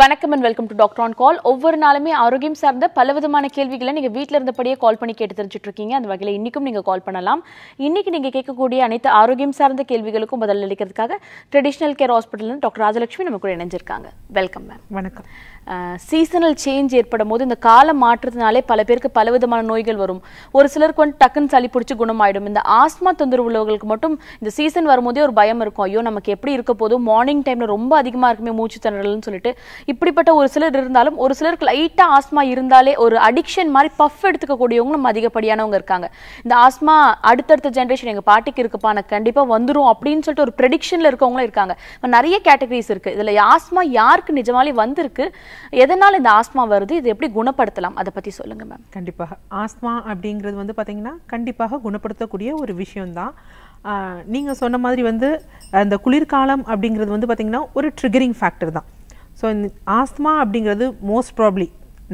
வணக்கம் and welcome to Doctor on Call. ஒவ்வொரு நாளுமே ஆரோக்கியம் சார்ந்த பலவிதமான கேள்விகளை நீங்க வீட்ல இருந்தபடியே கால் பண்ணி கேட்டு தெரிஞ்சிட்டு இருக்கீங்க. அந்த வகையில இன்னைக்கும் நீங்க கால் பண்ணலாம். இன்னைக்கு நீங்க கேட்கக்கூடிய அனைத்து ஆரோக்கியம் சார்ந்த கேள்விகளுக்கும் பதில் அளிக்கிறதுக்காக ட்ரெடிஷனல் கேர் ஹாஸ்பிட்டல்ல டாக்டர் ராஜலட்சுமி நம்ம கூட இணைஞ்சிருக்காங்க. Welcome ma'am. வணக்கம். சீசனல் சேஞ்ச் ஏற்படும் போது இந்த கால மாற்றத்தினாலே பல பேருக்கு பலவிதமான நோய்கள் வரும். ஒரு சிலருக்கு வந்து டக்குன்னு சளி பிடிச்சி குணமாயிடும். இந்த ஆஸ்மா தொந்தரவு உள்ளவர்களுக்கு மட்டும் இந்த சீசன் வரும்போதே ஒரு பயம் இருக்கும். ஐயோ நமக்கு எப்படி இருக்க போதும், மார்னிங் டைம்ல ரொம்ப அதிகமா இருக்குமே மூச்சு திணறல்னு சொல்லிட்டு இப்படிப்பட்ட ஒரு சிலர் இருந்தாலும் ஒரு சிலருக்கு லைட்டா ஆஸ்மா இருந்தாலே ஒரு அடிக்ஷன் மாதிரி பஃப் எடுத்துக்கக்கூடியவங்களும் அதிகப்படியானவங்க இருக்காங்க. இந்த ஆஸ்மா அடுத்தடுத்த ஜென்ரேஷன் எங்க பாட்டிக்கு இருக்குப்பா எனக்கு கண்டிப்பா வந்துடும் அப்படின்னு சொல்லிட்டு ஒரு ப்ரெடிக்ஷன்ல இருக்கவங்களும் இருக்காங்க. நிறைய கேட்டகரிஸ் இருக்கு. இதுல ஆஸ்மா யாருக்கு நிஜமாலே வந்திருக்கு, எதனால இந்த ஆஸ்மா வருது, இது எப்படி குணப்படுத்தலாம், அதை பத்தி சொல்லுங்க மேம். கண்டிப்பாக ஆஸ்மா அப்படிங்கிறது வந்து பார்த்தீங்கன்னா கண்டிப்பாக குணப்படுத்தக்கூடிய ஒரு விஷயம்தான். நீங்கள் சொன்ன மாதிரி வந்து அந்த குளிர்காலம் அப்படிங்கிறது வந்து பார்த்தீங்கன்னா ஒரு ட்ரிகரிங் ஃபேக்டர் தான். ஸோ இந்த ஆஸ்மா அப்படிங்கிறது மோஸ்ட் ப்ராப்ளி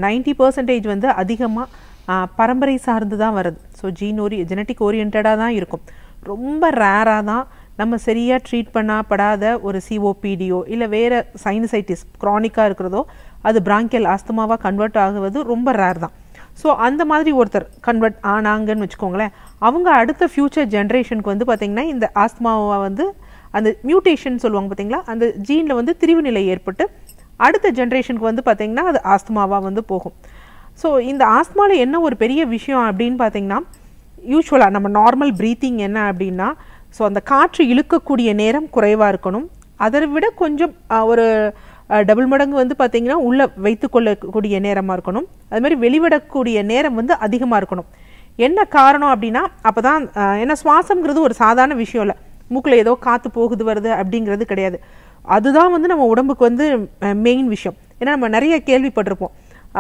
90% வந்து அதிகமாக பரம்பரை சார்ந்து தான் வருது. ஸோ ஜெனட்டிக் ஓரியன்டாக தான் இருக்கும். ரொம்ப ரேராக தான் நம்ம சரியாக ட்ரீட் பண்ணப்படாத ஒரு சிஓபிடியோ இல்லை வேறு சைனசைட்டிஸ் க்ரானிக்காக இருக்கிறதோ அது பிராங்கியல் ஆஸ்துமாவாக கன்வெர்ட் ஆகுவது ரொம்ப ரேர் தான். ஸோ அந்த மாதிரி ஒருத்தர் கன்வெர்ட் ஆனாங்கன்னு வச்சுக்கோங்களேன், அவங்க அடுத்த ஃப்யூச்சர் ஜென்ரேஷனுக்கு வந்து பார்த்திங்கன்னா இந்த ஆஸ்துமாவை வந்து அந்த மியூட்டேஷன் சொல்லுவாங்க பார்த்தீங்களா, அந்த ஜீனில் வந்து திரிவு நிலை ஏற்பட்டு அடுத்த ஜென்ரேஷனுக்கு வந்து பார்த்திங்கன்னா அது ஆஸ்துமாவாக வந்து போகும். ஸோ இந்த ஆஸ்துமாவில் என்ன ஒரு பெரிய விஷயம் அப்படின்னு பார்த்திங்கன்னா, யூஸ்வலாக நம்ம நார்மல் ப்ரீத்திங் என்ன அப்படின்னா, ஸோ அந்த காற்று இழுக்கக்கூடிய நேரம் குறைவாக இருக்கணும். அதை விட கொஞ்சம் ஒரு டபுள் மடங்கு வந்து பார்த்திங்கன்னா உள்ளே வைத்துக்கொள்ளக்கூடிய நேரமாக இருக்கணும். அது மாதிரி வெளிவிடக்கூடிய நேரம் வந்து அதிகமாக இருக்கணும். என்ன காரணம் அப்படின்னா, அப்போ தான் ஏன்னா சுவாசங்கிறது ஒரு சாதாரண விஷயம் இல்லை. மூக்கில் ஏதோ காற்று போகுது வருது அப்படிங்கிறது கிடையாது. அதுதான் வந்து நம்ம உடம்புக்கு வந்து மெயின் விஷயம். ஏன்னா நம்ம நிறைய கேள்விப்பட்டிருப்போம்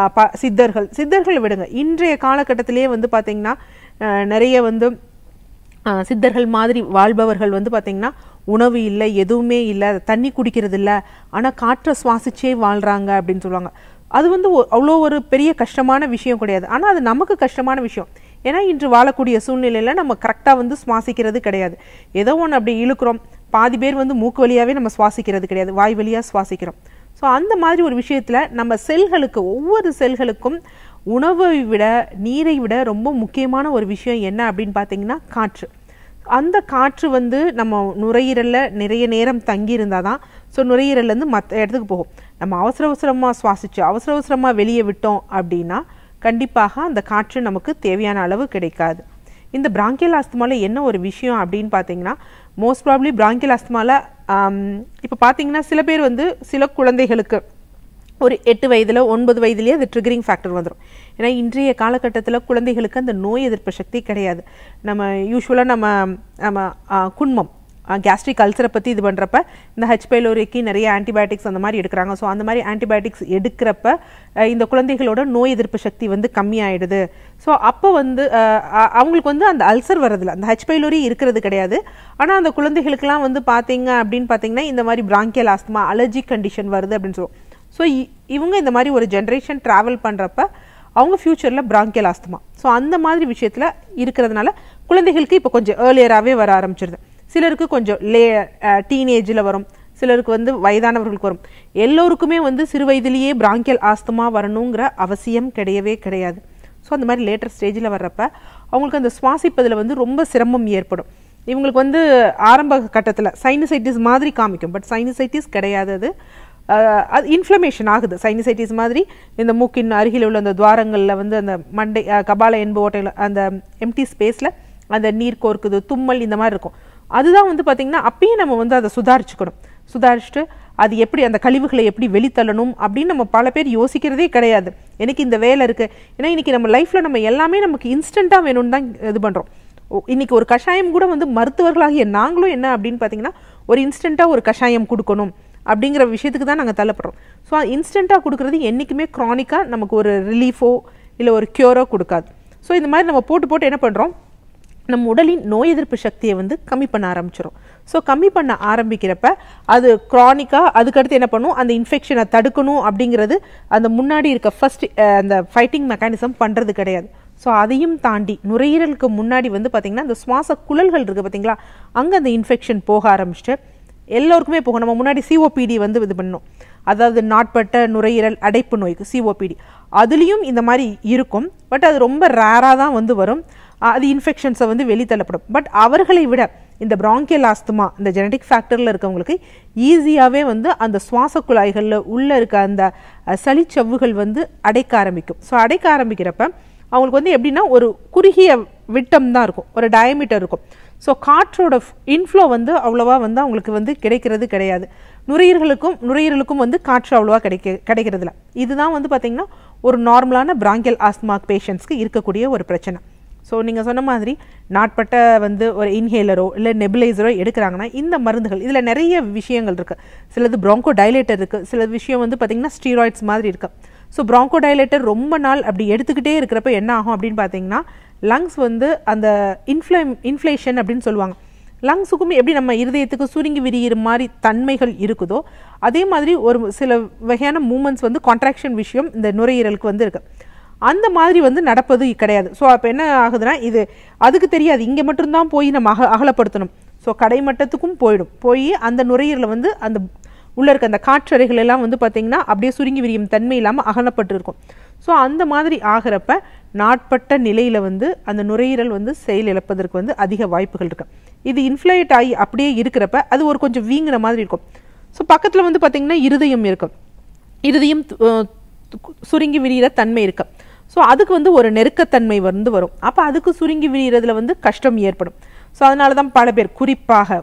சித்தர்கள் விடுங்க, இன்றைய காலகட்டத்திலேயே வந்து பார்த்திங்கன்னா நிறைய வந்து சித்தர்கள் மாதிரி வாழ்பவர்கள் வந்து பார்த்திங்கன்னா உணவு இல்லை, எதுவுமே இல்லை, தண்ணி குடிக்கிறது இல்லை, ஆனால் காற்றை சுவாசிச்சே வாழ்கிறாங்க அப்படின்னு சொல்லுவாங்க. அது வந்து அவ்வளோ ஒரு பெரிய கஷ்டமான விஷயம் கிடையாது. ஆனால் அது நமக்கு கஷ்டமான விஷயம். ஏன்னா இன்று வாழக்கூடிய சூழ்நிலையில் நம்ம கரெக்டாக வந்து சுவாசிக்கிறது கிடையாது. ஏதோ ஒன்று அப்படி இழுக்கிறோம். பாதி பேர் வந்து மூக்கு வழியாகவே நம்ம சுவாசிக்கிறது கிடையாது, வாய் வழியாக சுவாசிக்கிறோம். ஸோ அந்த மாதிரி ஒரு விஷயத்தில் நம்ம செல்களுக்கு, ஒவ்வொரு செல்களுக்கும் உணவை விட நீரை விட ரொம்ப முக்கியமான ஒரு விஷயம் என்ன அப்படின்னு பார்த்தீங்கன்னா காற்று. அந்த காற்று வந்து நம்ம நுரையீரலில் நிறைய நேரம் தங்கி இருந்தால் தான் ஸோ நுரையீரல்லேருந்து மற்ற இடத்துக்கு போகும். நம்ம அவசரமாக சுவாசித்து அவசரமாக வெளியே விட்டோம் அப்படின்னா கண்டிப்பாக அந்த காற்று நமக்கு தேவையான அளவு கிடைக்காது. இந்த பிராங்கியல் ஆஸ்துமாவில் என்ன ஒரு விஷயம் அப்படின்னு பார்த்தீங்கன்னா, மோஸ்ட் ப்ராப்ளி பிராங்கியல் ஆஸ்துமாவில் இப்போ பார்த்தீங்கன்னா சில பேர் வந்து சில குழந்தைகளுக்கு ஒரு 8 வயதில் 9 வயதுலேயே அது ட்ரிகரிங் ஃபேக்டர் வந்துடும். ஏன்னா இன்றைய காலகட்டத்தில் குழந்தைகளுக்கு அந்த நோய் எதிர்ப்பு சக்தி கிடையாது. நம்ம யூஸ்வலாக நம்ம குன்மம் கேஸ்ட்ரிக் அல்சரை பற்றி இது பண்ணுறப்ப இந்த ஹெச் பைலோரிக்கு நிறைய ஆன்டிபயோட்டிக்ஸ் அந்த மாதிரி எடுக்கிறாங்க. ஸோ அந்த மாதிரி ஆன்டிபயோட்டிக்ஸ் எடுக்கிறப்ப இந்த குழந்தைகளோட நோய் எதிர்ப்பு சக்தி வந்து கம்மியாயிடுது. ஸோ அப்போ வந்து அவங்களுக்கு வந்து அந்த அல்சர் வர்றதில்ல, அந்த ஹெச் பைலோரி இருக்கிறது கிடையாது. ஆனால் அந்த குழந்தைகளுக்கெல்லாம் வந்து பார்த்தீங்க அப்படின்னு பார்த்தீங்கன்னா இந்த மாதிரி பிராங்கியல் ஆஸ்துமா அலர்ஜிக் கண்டிஷன் வருது அப்படின்னு சொல்லுவோம். ஸோ இவங்க இந்த மாதிரி ஒரு ஜென்ரேஷன் ட்ராவல் பண்ணுறப்ப அவங்க ஃப்யூச்சரில் பிராங்கியல் ஆஸ்துமா ஸோ அந்த மாதிரி விஷயத்தில் இருக்கிறதுனால குழந்தைகளுக்கு இப்போ கொஞ்சம் ஏர்லியராகவே வர ஆரம்பிச்சிருது. சிலருக்கு கொஞ்சம் டீனேஜில் வரும், சிலருக்கு வந்து வயதானவர்களுக்கு வரும். எல்லோருக்குமே வந்து சிறு வயதிலேயே பிராங்கியல் ஆஸ்துமா வரணுங்கிற அவசியம் கிடையவே கிடையாது. ஸோ அந்த மாதிரி லேட்டர் ஸ்டேஜில் வர்றப்ப அவங்களுக்கு அந்த சுவாசிப்பதில் வந்து ரொம்ப சிரமம் ஏற்படும். இவங்களுக்கு வந்து ஆரம்ப கட்டத்தில் சைனசைட்டிஸ் மாதிரி காமிக்கும், பட் சைனசைட்டிஸ் கிடையாது. அது இன்ஃப்ளமேஷன் ஆகுது. சைனசைட்டிஸ் மாதிரி இந்த மூக்கின் அருகில் உள்ள அந்த துவாரங்களில் வந்து அந்த மண்டை கபால எண்பு ஓட்டையில் அந்த எம்டி ஸ்பேஸில் அந்த நீர் கோர்க்குது, தும்மல் இந்த மாதிரி இருக்கும். அதுதான் வந்து பார்த்திங்கன்னா அப்பயே நம்ம வந்து அதை சுதாரிச்சுட்டு அது எப்படி அந்த கழிவுகளை எப்படி வெளித்தள்ளணும் அப்படின்னு நம்ம பல பேர் யோசிக்கிறதே கிடையாது. எனக்கு இந்த வேலை இருக்குது, ஏன்னா இன்றைக்கி நம்ம லைஃப்பில் நம்ம எல்லாமே நமக்கு இன்ஸ்டண்ட்டாக வேணும்னு தான் இது பண்ணுறோம். இன்றைக்கி ஒரு கஷாயம் கூட வந்து மருத்துவர்களாகிய நாங்களும் என்ன அப்படின்னு பார்த்திங்கன்னா ஒரு இன்ஸ்டண்ட்டாக ஒரு கஷாயம் கொடுக்கணும் அப்படிங்கிற விஷயத்துக்கு தான் நாங்கள் தள்ளப்படுறோம். ஸோ இன்ஸ்டண்ட்டாக கொடுக்குறது என்றைக்குமே க்ரானிக்காக நமக்கு ஒரு ரிலீஃபோ இல்லை ஒரு க்யூரோ கொடுக்காது. ஸோ இந்த மாதிரி நம்ம போட்டு என்ன பண்ணுறோம், நம்ம உடலின் நோய் எதிர்ப்பு சக்தியை வந்து கம்மி பண்ண ஆரம்பிச்சிடும். ஸோ கம்மி பண்ண ஆரம்பிக்கிறப்ப அது க்ரானிக்காக அதுக்கடுத்து என்ன பண்ணும், அந்த இன்ஃபெக்ஷனை தடுக்கணும் அப்படிங்கிறது அந்த முன்னாடி இருக்க ஃபர்ஸ்ட் அந்த ஃபைட்டிங் மெக்கானிசம் பண்ணுறது கிடையாது. ஸோ அதையும் தாண்டி நுரையீரலுக்கு முன்னாடி வந்து பார்த்திங்கன்னா அந்த சுவாச குழல்கள் இருக்குது பார்த்தீங்களா, அங்கே அந்த இன்ஃபெக்ஷன் போக ஆரம்பிச்சுட்டு எல்லோருக்குமே போகும். நம்ம முன்னாடி சிஓபிடி வந்து இது பண்ணோம், அதாவது நாட்பட்ட நுரையீரல் அடைப்பு நோய்க்கு சிஓபிடி, அதுலேயும் இந்த மாதிரி இருக்கும். பட் அது ரொம்ப ரேராக தான் வந்து வரும். அது இன்ஃபெக்ஷன்ஸை வந்து வெளித்தள்ளப்படும். பட் அவர்களை விட இந்த பிராங்கியல் ஆஸ்துமா இந்த ஜெனடிக் ஃபேக்டரில் இருக்கவங்களுக்கு ஈஸியாகவே வந்து அந்த சுவாச குழாய்களில் உள்ளே இருக்க அந்த சளிச்சவ்வுகள் வந்து அடைக்க ஆரம்பிக்கும். ஸோ அடைக்க ஆரம்பிக்கிறப்ப அவங்களுக்கு வந்து எப்படின்னா ஒரு குறுகிய விட்டம் தான் இருக்கும், ஒரு டயமீட்டர் இருக்கும். ஸோ காற்றோட இன்ஃப்ளோ வந்து அவ்வளோவா வந்து அவங்களுக்கு வந்து கிடைக்கிறது கிடையாது. நுரையீரலுக்கும் வந்து காற்று அவ்வளோவா கிடைக்கிறதில்ல. இதுதான் வந்து பார்த்திங்கன்னா ஒரு நார்மலான பிராங்கியல் ஆஸ்துமா பேஷண்ட்ஸ்க்கு இருக்கக்கூடிய ஒரு பிரச்சனை. ஸோ நீங்கள் சொன்ன மாதிரி நாட்பட்ட வந்து ஒரு இன்ஹேலரோ இல்லை நெபுலைசரோ எடுக்கிறாங்கன்னா இந்த மருந்துகள் இதில் நிறைய விஷயங்கள் இருக்குது. சிலது ப்ராங்கோ டைலேட்டர் இருக்குது, சில விஷயம் வந்து பார்த்திங்கன்னா ஸ்டீராய்ட்ஸ் மாதிரி இருக்குது. ஸோ ப்ராங்கோ டைலேட்டர் ரொம்ப நாள் அப்படி எடுத்துக்கிட்டே இருக்கிறப்ப என்ன ஆகும் அப்படின்னு பார்த்தீங்கன்னா லங்ஸ் வந்து அந்த இன்ஃப்ளேஷன் அப்படின்னு சொல்லுவாங்க. லங்ஸுக்கும் எப்படி நம்ம இருதயத்துக்கு சுருங்கி விரிகிற மாதிரி தன்மைகள் இருக்குதோ அதே மாதிரி ஒரு சில வகையான மூமெண்ட்ஸ் வந்து கான்ட்ராக்ஷன் விஷயம் இந்த நுரையீரலுக்கு வந்து இருக்குது. அந்த மாதிரி வந்து நடப்பது கிடையாது. ஸோ அப்போ என்ன ஆகுதுன்னா இது அதுக்கு தெரியாது, இங்கே மட்டும்தான் போய் நம்ம அகலப்படுத்தணும். ஸோ கடைமட்டத்துக்கும் போய் அந்த நுரையீரலை வந்து அந்த உள்ளே இருக்க அந்த காற்றறைகள் எல்லாம் வந்து பார்த்திங்கன்னா அப்படியே சுருங்கி விரியும் தன்மை இல்லாமல் அகலப்பட்டிருக்கும். ஸோ அந்த மாதிரி ஆகிறப்ப நாட்பட்ட நிலையில் வந்து அந்த நுரையீரல் வந்து செயல் இழப்பதற்கு வந்து அதிக வாய்ப்புகள் இருக்குது. இது இன்ஃப்ளேட் ஆகி அப்படியே இருக்கிறப்ப அது ஒரு கொஞ்சம் வீங்கின மாதிரி இருக்கும். ஸோ பக்கத்தில் வந்து பார்த்திங்கன்னா இருதயம் இருக்கும், இருதயம் சுருங்கி விரிகிற தன்மை இருக்கு. ஸோ அதுக்கு வந்து ஒரு நெருக்கத்தன்மை வந்து வரும். அப்போ அதுக்கு சுருங்கி விரிகிறதுல வந்து கஷ்டம் ஏற்படும். ஸோ அதனால தான் பல பேர் குறிப்பாக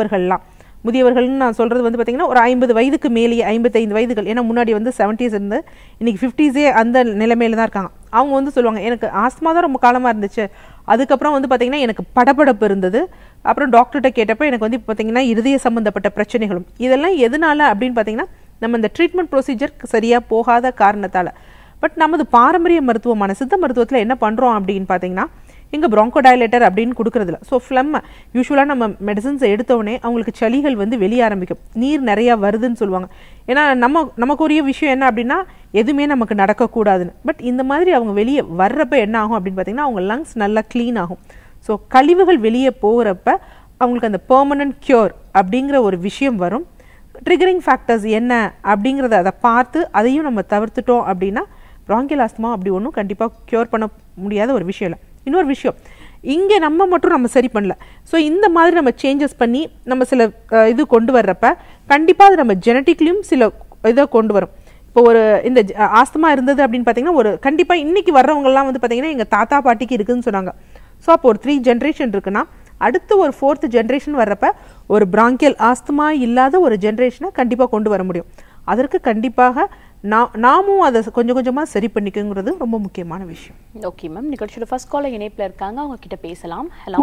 முதியவர்கள்னு நான் சொல்கிறது வந்து பார்த்திங்கன்னா ஒரு 50 வயதுக்கு மேலேயே 55 வயதுகள், ஏன்னா முன்னாடி வந்து 70s இருந்து இன்றைக்கி 50s அந்த நிலைமையில தான் இருக்காங்க. அவங்க வந்து சொல்லுவாங்க எனக்கு ஆஸ்துமா தான் ரொம்ப காலமாக இருந்துச்சு, அதுக்கப்புறம் வந்து பார்த்திங்கன்னா எனக்கு படபடப்பு இருந்தது, அப்புறம் டாக்டர்கிட்ட கேட்டப்போ எனக்கு வந்து பார்த்திங்கன்னா இருதய சம்மந்தப்பட்ட பிரச்சனைகளும். இதெல்லாம் எதனால அப்படின்னு பார்த்திங்கன்னா நம்ம இந்த ட்ரீட்மெண்ட் ப்ரொசீஜர் சரியாக போகாத காரணத்தால். பட் நமது பாரம்பரிய மருத்துவமான சித்த மருத்துவத்தில் என்ன பண்ணுறோம் அப்படின்னு பார்த்தீங்கன்னா இங்கே ப்ராங்கோடைலேட்டர் அப்படின்னு கொடுக்குறதில்ல. ஸோ ஃப்ளம் யூஸ்வலாக நம்ம மெடிசன்ஸை எடுத்தோடனே அவங்களுக்கு சளிகள் வந்து வெளியே ஆரம்பிக்கும், நீர் நிறையா வருதுன்னு சொல்லுவாங்க. ஏன்னா நமக்குரிய விஷயம் என்ன அப்படின்னா எதுவுமே நமக்கு நடக்கக்கூடாதுன்னு. பட் இந்த மாதிரி அவங்க வெளியே வர்றப்ப என்ன ஆகும் அப்படின்னு பார்த்தீங்கன்னா அவங்க லங்ஸ் நல்லா க்ளீன் ஆகும். ஸோ கழிவுகள் வெளியே போகிறப்ப அவங்களுக்கு அந்த பெர்மனன்ட் க்யூர் அப்படிங்கிற ஒரு விஷயம் வரும். ட்ரிகரிங் ஃபேக்டர்ஸ் என்ன அப்படிங்கிறத அதை பார்த்து அதையும் நம்ம தவிர்த்துட்டோம் அப்படின்னா பிராங்கியல் ஆஸ்துமா அப்படி ஒன்றும் கண்டிப்பாக க்யூர் பண்ண முடியாத ஒரு விஷயம் இல்லை. இன்னொரு விஷயம், இங்கே நம்ம சரி பண்ணல. ஸோ இந்த மாதிரி நம்ம சேஞ்சஸ் பண்ணி நம்ம சில இது கொண்டு வர்றப்ப கண்டிப்பாக அது நம்ம ஜெனட்டிக்லையும் சில இதை கொண்டு வரும். இப்போ ஒரு இந்த ஆஸ்துமா இருந்தது அப்படின்னு பார்த்தீங்கன்னா ஒரு கண்டிப்பாக இன்றைக்கி வர்றவங்கலாம் வந்து பார்த்திங்கன்னா எங்கள் தாத்தா பாட்டிக்கு இருக்குதுன்னு சொன்னாங்க. ஸோ அப்போ ஒரு 3 ஜென்ரேஷன் இருக்குன்னா அடுத்து ஒரு 4th ஜென்ரேஷன் வர்றப்ப ஒரு பிராங்கியல் ஆஸ்துமா இல்லாத ஒரு ஜென்ரேஷனை கண்டிப்பாக கொண்டு வர முடியும். அதற்கு கண்டிப்பாக நாமும் அதை கொஞ்சம் கொஞ்சமாக சரி பண்ணிக்கங்கிறது ரொம்ப முக்கியமான விஷயம். ஓகே மேம், நிகழ்ச்சியோட ஃபர்ஸ்ட் காலர் இணைப்பில் இருக்காங்க, அவங்க கிட்ட பேசலாம். ஹலோ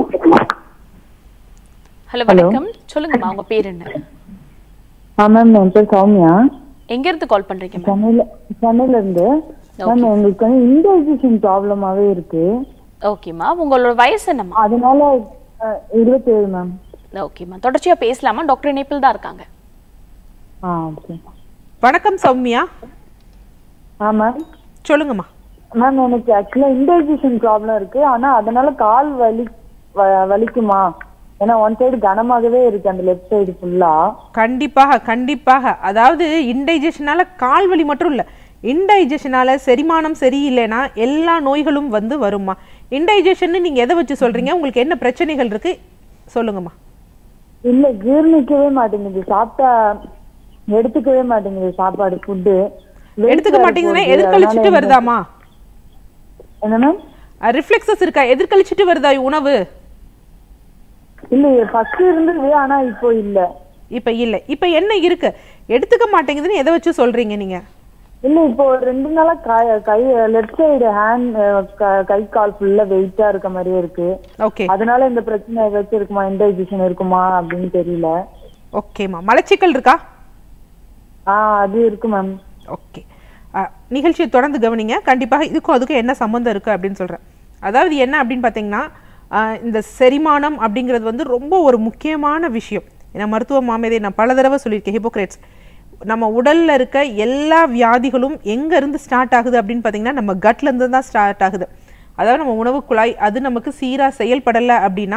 வணக்கம், சொல்லுங்கம்மா உங்க பேர் என்ன? மேம் என் பேர் சௌமியா. எங்க இருந்து கால் பண்றீங்க? சென்னையில இருந்து. மேம் எங்களுக்கு வந்து இன்டைஜஷன் ப்ராப்ளமாவே இருக்கு. ஓகேம்மா, உங்களோட வயசு என்னம்மா? அதனால 27 மேம். ஓகேம்மா, தொடர்ச்சியா பேசலாமா? டாக்டர் இணைப்பில் தான் இருக்காங்க. ஓகே. வணக்கம் சௌமியா. மேம் சொல்லுங்கம்மா. மேம் எனக்கு ஆக்சுவலா இன்டைஜஷன் ப்ராப்ளம் இருக்கு, ஆனா அதனால கால் வலிக்குமா? ஏன்னா ஒன் சைடு கனமாகவே இருக்கு, அந்த லெஃப்ட் சைடு ஃபுல்லா. கண்டிப்பாக அதாவது இன்டைஜஷனால கால் வலி மட்டும் இல்லை, இன்டைஜஷனால செரிமானம் சரியில்லைன்னா எல்லா நோய்களும் வந்து வருமா. இன்டைஜஷன் நீங்க எதை வச்சு சொல்றீங்க? உங்களுக்கு என்ன பிரச்சனைகள் இருக்கு சொல்லுங்கம்மா. இல்ல ஜீர்ணிக்கவே மாட்டேங்குது, சாப்பிட்டா எடுத்துக்கவே மாட்டேங்குது, சாப்பாடு ஃபுட்டு எடுத்துக்க மாட்டேங்குதுன்னா எதிர்கழிச்சிட்டு வருதாமா? என்ன மேம்? ரிஃப்ளெக்ஸஸ் இருக்கா? எதிர்கழிச்சிட்டு வருதா உணவு? இல்ல ஃபர்ஸ்ட் இருந்தது, ஆனா இப்போ இல்ல. இப்ப என்ன இருக்கு? எடுத்துக்க மாட்டேங்குதுன்னு எதை வச்சு சொல்றீங்க நீங்க? இல்ல இப்போ 2 நாளா கை லெஃப்ட் சைடு ஹேண்ட் கை கால் ஃபுல்லா வெயிட்டா இருக்க மாதிரியே இருக்கு. ஓகே, அதனால இந்த பிரச்சனை ஏதாச்சும் இருக்குமா, இன்டைஜஷன் இருக்குமா அப்படின்னு தெரியல. ஓகேமா, மலச்சிக்கல் இருக்கா? அது இருக்கு மேம். ஓகே, நிகழ்ச்சியை தொடர்ந்து கவனிங்க. கண்டிப்பாக இதுக்கும் அதுக்கும் என்ன சம்பந்தம் இருக்கு அப்படின்னு சொல்றேன். அதாவது என்ன அப்படின்னு பார்த்தீங்கன்னா இந்த செரிமானம் அப்படிங்கிறது வந்து ரொம்ப ஒரு முக்கியமான விஷயம். ஏன்னா மருத்துவ மாமேதை நான் பல தடவை சொல்லியிருக்கேன், ஹிப்போக்ரேட்ஸ் நம்ம உடல்ல இருக்க எல்லா வியாதிகளும் எங்க இருந்து ஸ்டார்ட் ஆகுது அப்படின்னு பார்த்தீங்கன்னா நம்ம கட்ல இருந்து தான் ஸ்டார்ட் ஆகுது. அதாவது நம்ம உணவு குழாய் அது நமக்கு சீரா செயல்படலை அப்படின்னா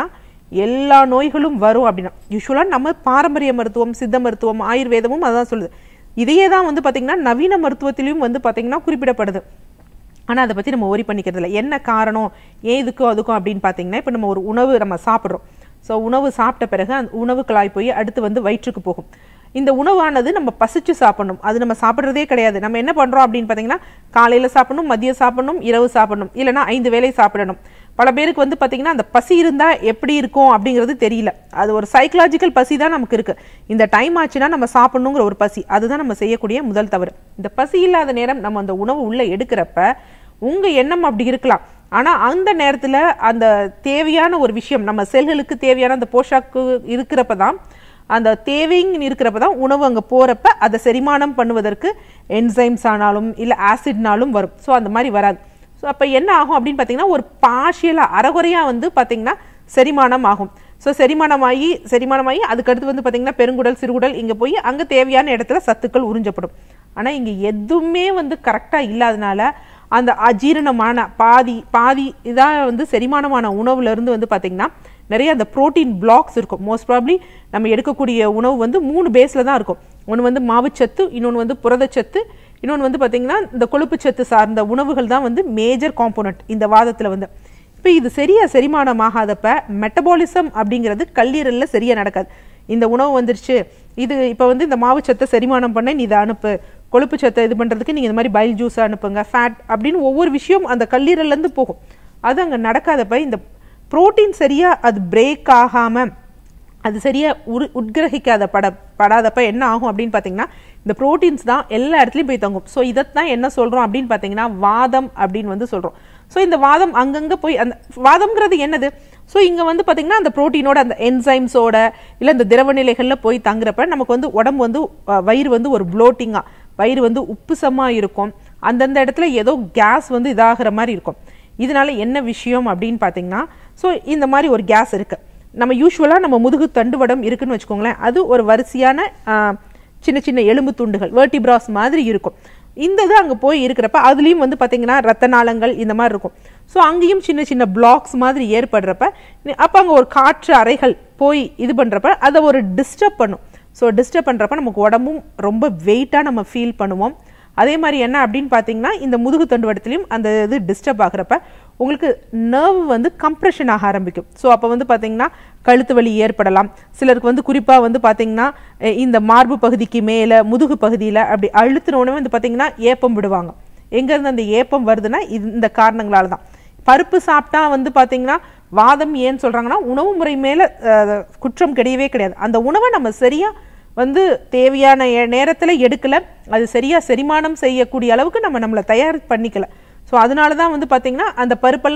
எல்லா நோய்களும் வரும் அப்படின்னா யூஸ்வலாக நம்ம பாரம்பரிய மருத்துவம், சித்த மருத்துவம், ஆயுர்வேதமும் அதான் சொல்லுது. இதையே தான் வந்து பார்த்தீங்கன்னா நவீன மருத்துவத்திலையும் வந்து பார்த்தீங்கன்னா குறிப்பிடப்படுது. ஆனால் அதை பற்றி நம்ம ஓரி பண்ணிக்கிறது இல்லை. என்ன காரணம், ஏன் இதுக்கும் அதுக்கும் அப்படின்னு பார்த்தீங்கன்னா, இப்போ நம்ம ஒரு உணவு நம்ம சாப்பிட்றோம். ஸோ உணவு சாப்பிட்ட பிறகு அந்த உணவு குழாய் போய் அடுத்து வந்து வயிற்றுக்கு போகும். இந்த உணவானது நம்ம பசிச்சு சாப்பிடணும், அது நம்ம சாப்பிட்றதே கிடையாது. நம்ம என்ன பண்ணுறோம் அப்படின்னு பார்த்தீங்கன்னா, காலையில் சாப்பிடணும், மதியம் சாப்பிடணும், இரவு சாப்பிடணும், இல்லைனா 5 வேளை சாப்பிடணும். பல பேருக்கு வந்து பார்த்தீங்கன்னா அந்த பசி இருந்தால் எப்படி இருக்கும் அப்படிங்கிறது தெரியல. அது ஒரு சைக்கலாஜிக்கல் பசி தான் நமக்கு இருக்குது. இந்த டைம் ஆச்சுன்னா நம்ம சாப்பிடணுங்கிற ஒரு பசி, அதுதான் நம்ம செய்யக்கூடிய முதல் தவறு. இந்த பசி இல்லாத நேரம் நம்ம அந்த உணவு உள்ளே எடுக்கிறப்ப உங்கள் எண்ணம் அப்படி இருக்கலாம், ஆனால் அந்த நேரத்தில் அந்த தேவையான ஒரு விஷயம் நம்ம செல்களுக்கு தேவையான அந்த போஷாக்கு இருக்கிறப்ப தான், அந்த தேவைன்னு இருக்கிறப்ப தான் உணவு அங்கே போகிறப்ப அதை செரிமானம் பண்ணுவதற்கு என்சைம்ஸ் ஆனாலும் இல்லை ஆசிட்னாலும் வரும். ஸோ அந்த மாதிரி வராது. ஸோ அப்போ என்ன ஆகும் அப்படின்னு பார்த்தீங்கன்னா, ஒரு பார்ஷியலாக அரைகுறையாக வந்து பார்த்தீங்கன்னா செரிமானம் ஆகும். ஸோ செரிமானமாகி அதுக்கடுத்து வந்து பார்த்தீங்கன்னா பெருங்குடல், சிறுகுடல் இங்கே போய் அங்கே தேவையான இடத்துல சத்துக்கள் உறிஞ்சப்படும். ஆனால் இங்கே எதுவுமே வந்து கரெக்டாக இல்லாதனால அந்த அஜீரணமான பாதி இதாக வந்து செரிமானமான உணவுலேருந்து வந்து பார்த்தீங்கன்னா நிறைய அந்த ப்ரோட்டீன் பிளாக்ஸ் இருக்கும். மோஸ்ட் ப்ராப்ளி நம்ம எடுக்கக்கூடிய உணவு வந்து 3 பேஸில் தான் இருக்கும். ஒன்று வந்து மாவுச்சத்து, இன்னொன்று வந்து புரதச்சத்து, இன்னொன்று வந்து பார்த்தீங்கன்னா இந்த கொழுப்புச்சத்து சார்ந்த உணவுகள் தான் வந்து மேஜர் காம்போனன்ட் இந்த வாதத்தில் வந்து. இப்போ இது சரியாக செரிமானமாகாதப்ப மெட்டபாலிசம் அப்படிங்கிறது கல்லீரலில் சரியாக நடக்காது. இந்த உணவு வந்துருச்சு, இது இப்போ வந்து இந்த மாவுச்சத்தை செரிமானம் பண்ண நீ இதை அனுப்பு, கொழுப்பு சத்தை இது பண்ணுறதுக்கு நீங்கள் இந்த மாதிரி பைல் ஜூஸை அனுப்புங்க, ஃபேட் அப்படின்னு ஒவ்வொரு விஷயம் அந்த கல்லீரல்லேருந்து போகும். அது அங்கே நடக்காதப்ப இந்த புரோட்டீன் சரியாக அது பிரேக் ஆகாமல் அது சரியாக உட்கிரகிக்காதப்படாதப்ப என்ன ஆகும் அப்படின்னு பார்த்தீங்கன்னா, இந்த ப்ரோட்டீன்ஸ் தான் எல்லா இடத்துலையும் போய் தங்கும். ஸோ இதைத்தான் என்ன சொல்கிறோம் அப்படின்னு பார்த்தீங்கன்னா வாதம் அப்படின்னு வந்து சொல்கிறோம். ஸோ இந்த வாதம் அங்கங்கே போய் அந்த வாதம்ங்கிறது என்னது, ஸோ இங்கே வந்து பார்த்தீங்கன்னா அந்த ப்ரோட்டீனோட அந்த என்சைம்ஸோட இல்லை இந்த திரவ நிலைகளில் போய் தங்குறப்ப நமக்கு வந்து உடம்பு வந்து வயிறு வந்து ஒரு ப்ளோட்டிங்காக, வயிறு வந்து உப்புசமாக இருக்கும், அந்தந்த இடத்துல ஏதோ கேஸ் வந்து இதாகிற மாதிரி இருக்கும். இதனால என்ன விஷயம் அப்படின்னு பார்த்தீங்கன்னா, ஸோ இந்த மாதிரி ஒரு கேஸ் இருக்குது. நம்ம யூஸ்வலாக நம்ம முதுகு தண்டுவடம் இருக்குன்னு வச்சுக்கோங்களேன், அது ஒரு வரிசையான சின்ன சின்ன எலும்பு துண்டுகள் வெர்டிப்ராஸ் மாதிரி இருக்கும். இந்த இது அங்கே போய் இருக்கிறப்ப அதுலேயும் வந்து பார்த்தீங்கன்னா ரத்த நாளங்கள் இந்த மாதிரி இருக்கும். ஸோ அங்கேயும் சின்ன சின்ன பிளாக்ஸ் மாதிரி ஏற்படுறப்ப அப்போ அங்கே ஒரு காற்று அறைகள் போய் இது பண்ணுறப்ப அதை ஒரு டிஸ்டர்ப் பண்ணும். ஸோ டிஸ்டர்ப் பண்ணுறப்ப நமக்கு உடம்பும் ரொம்ப வெயிட்டாக நம்ம ஃபீல் பண்ணுவோம். அதே மாதிரி என்ன அப்படின்னு பார்த்தீங்கன்னா, இந்த முதுகு தண்டுவடத்துலையும் அந்த இது டிஸ்டர்ப் ஆகிறப்ப உங்களுக்கு நர்வ் வந்து கம்ப்ரெஷன் ஆக ஆரம்பிக்கும். ஸோ அப்போ வந்து பார்த்தீங்கன்னா கழுத்து வலி ஏற்படலாம். சிலருக்கு வந்து குறிப்பாக வந்து பார்த்தீங்கன்னா இந்த மார்பு பகுதிக்கு மேலே முதுகு பகுதியில் அப்படி அழுத்தினோடனே வந்து பார்த்தீங்கன்னா ஏப்பம் விடுவாங்க. எங்கேருந்து அந்த ஏப்பம் வருதுன்னா இந்த காரணங்களால தான். பருப்பு சாப்பிட்டா வந்து பார்த்தீங்கன்னா வாதம் ஏன்னு சொல்கிறாங்கன்னா, உணவு முறை மேலே குற்றம் கிடையவே கிடையாது. அந்த உணவை நம்ம சரியாக வந்து தேவையான நேரத்தில் எடுக்கலை, அது சரியாக செரிமானம் செய்யக்கூடிய அளவுக்கு நம்மளை தயார் பண்ணிக்கல. ஸோ அதனால தான் வந்து பார்த்தீங்கன்னா அந்த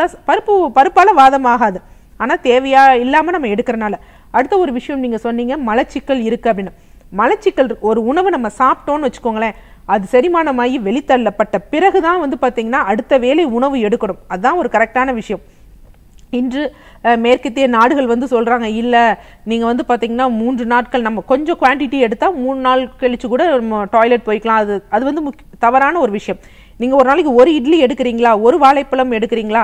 பருப்பால் வாதம் ஆகாது, ஆனால் தேவையா இல்லாமல் நம்ம எடுக்கிறனால. அடுத்த ஒரு விஷயம் நீங்கள் சொன்னீங்க மலச்சிக்கல் இருக்குது அப்படின்னு. மலச்சிக்கல் ஒரு உணவு நம்ம சாப்பிட்டோன்னு வச்சுக்கோங்களேன், அது செரிமானமாகி வெளித்தள்ளப்பட்ட பிறகு தான் வந்து பார்த்தீங்கன்னா அடுத்த வேளை உணவு எடுக்கணும். அதுதான் ஒரு கரெக்டான விஷயம். இன்று மேற்கத்திய நாடுகள் வந்து சொல்கிறாங்க, இல்லை நீங்கள் வந்து பார்த்தீங்கன்னா 3 நாட்கள் நம்ம கொஞ்சம் குவான்டிட்டி எடுத்தால் 3 நாள் கழிச்சு கூட நம்ம டாய்லெட் போய்க்கலாம். அது வந்து தவறான ஒரு விஷயம். நீங்கள் ஒரு நாளைக்கு ஒரு இட்லி எடுக்கிறீங்களா, ஒரு வாழைப்பழம் எடுக்கிறீங்களா,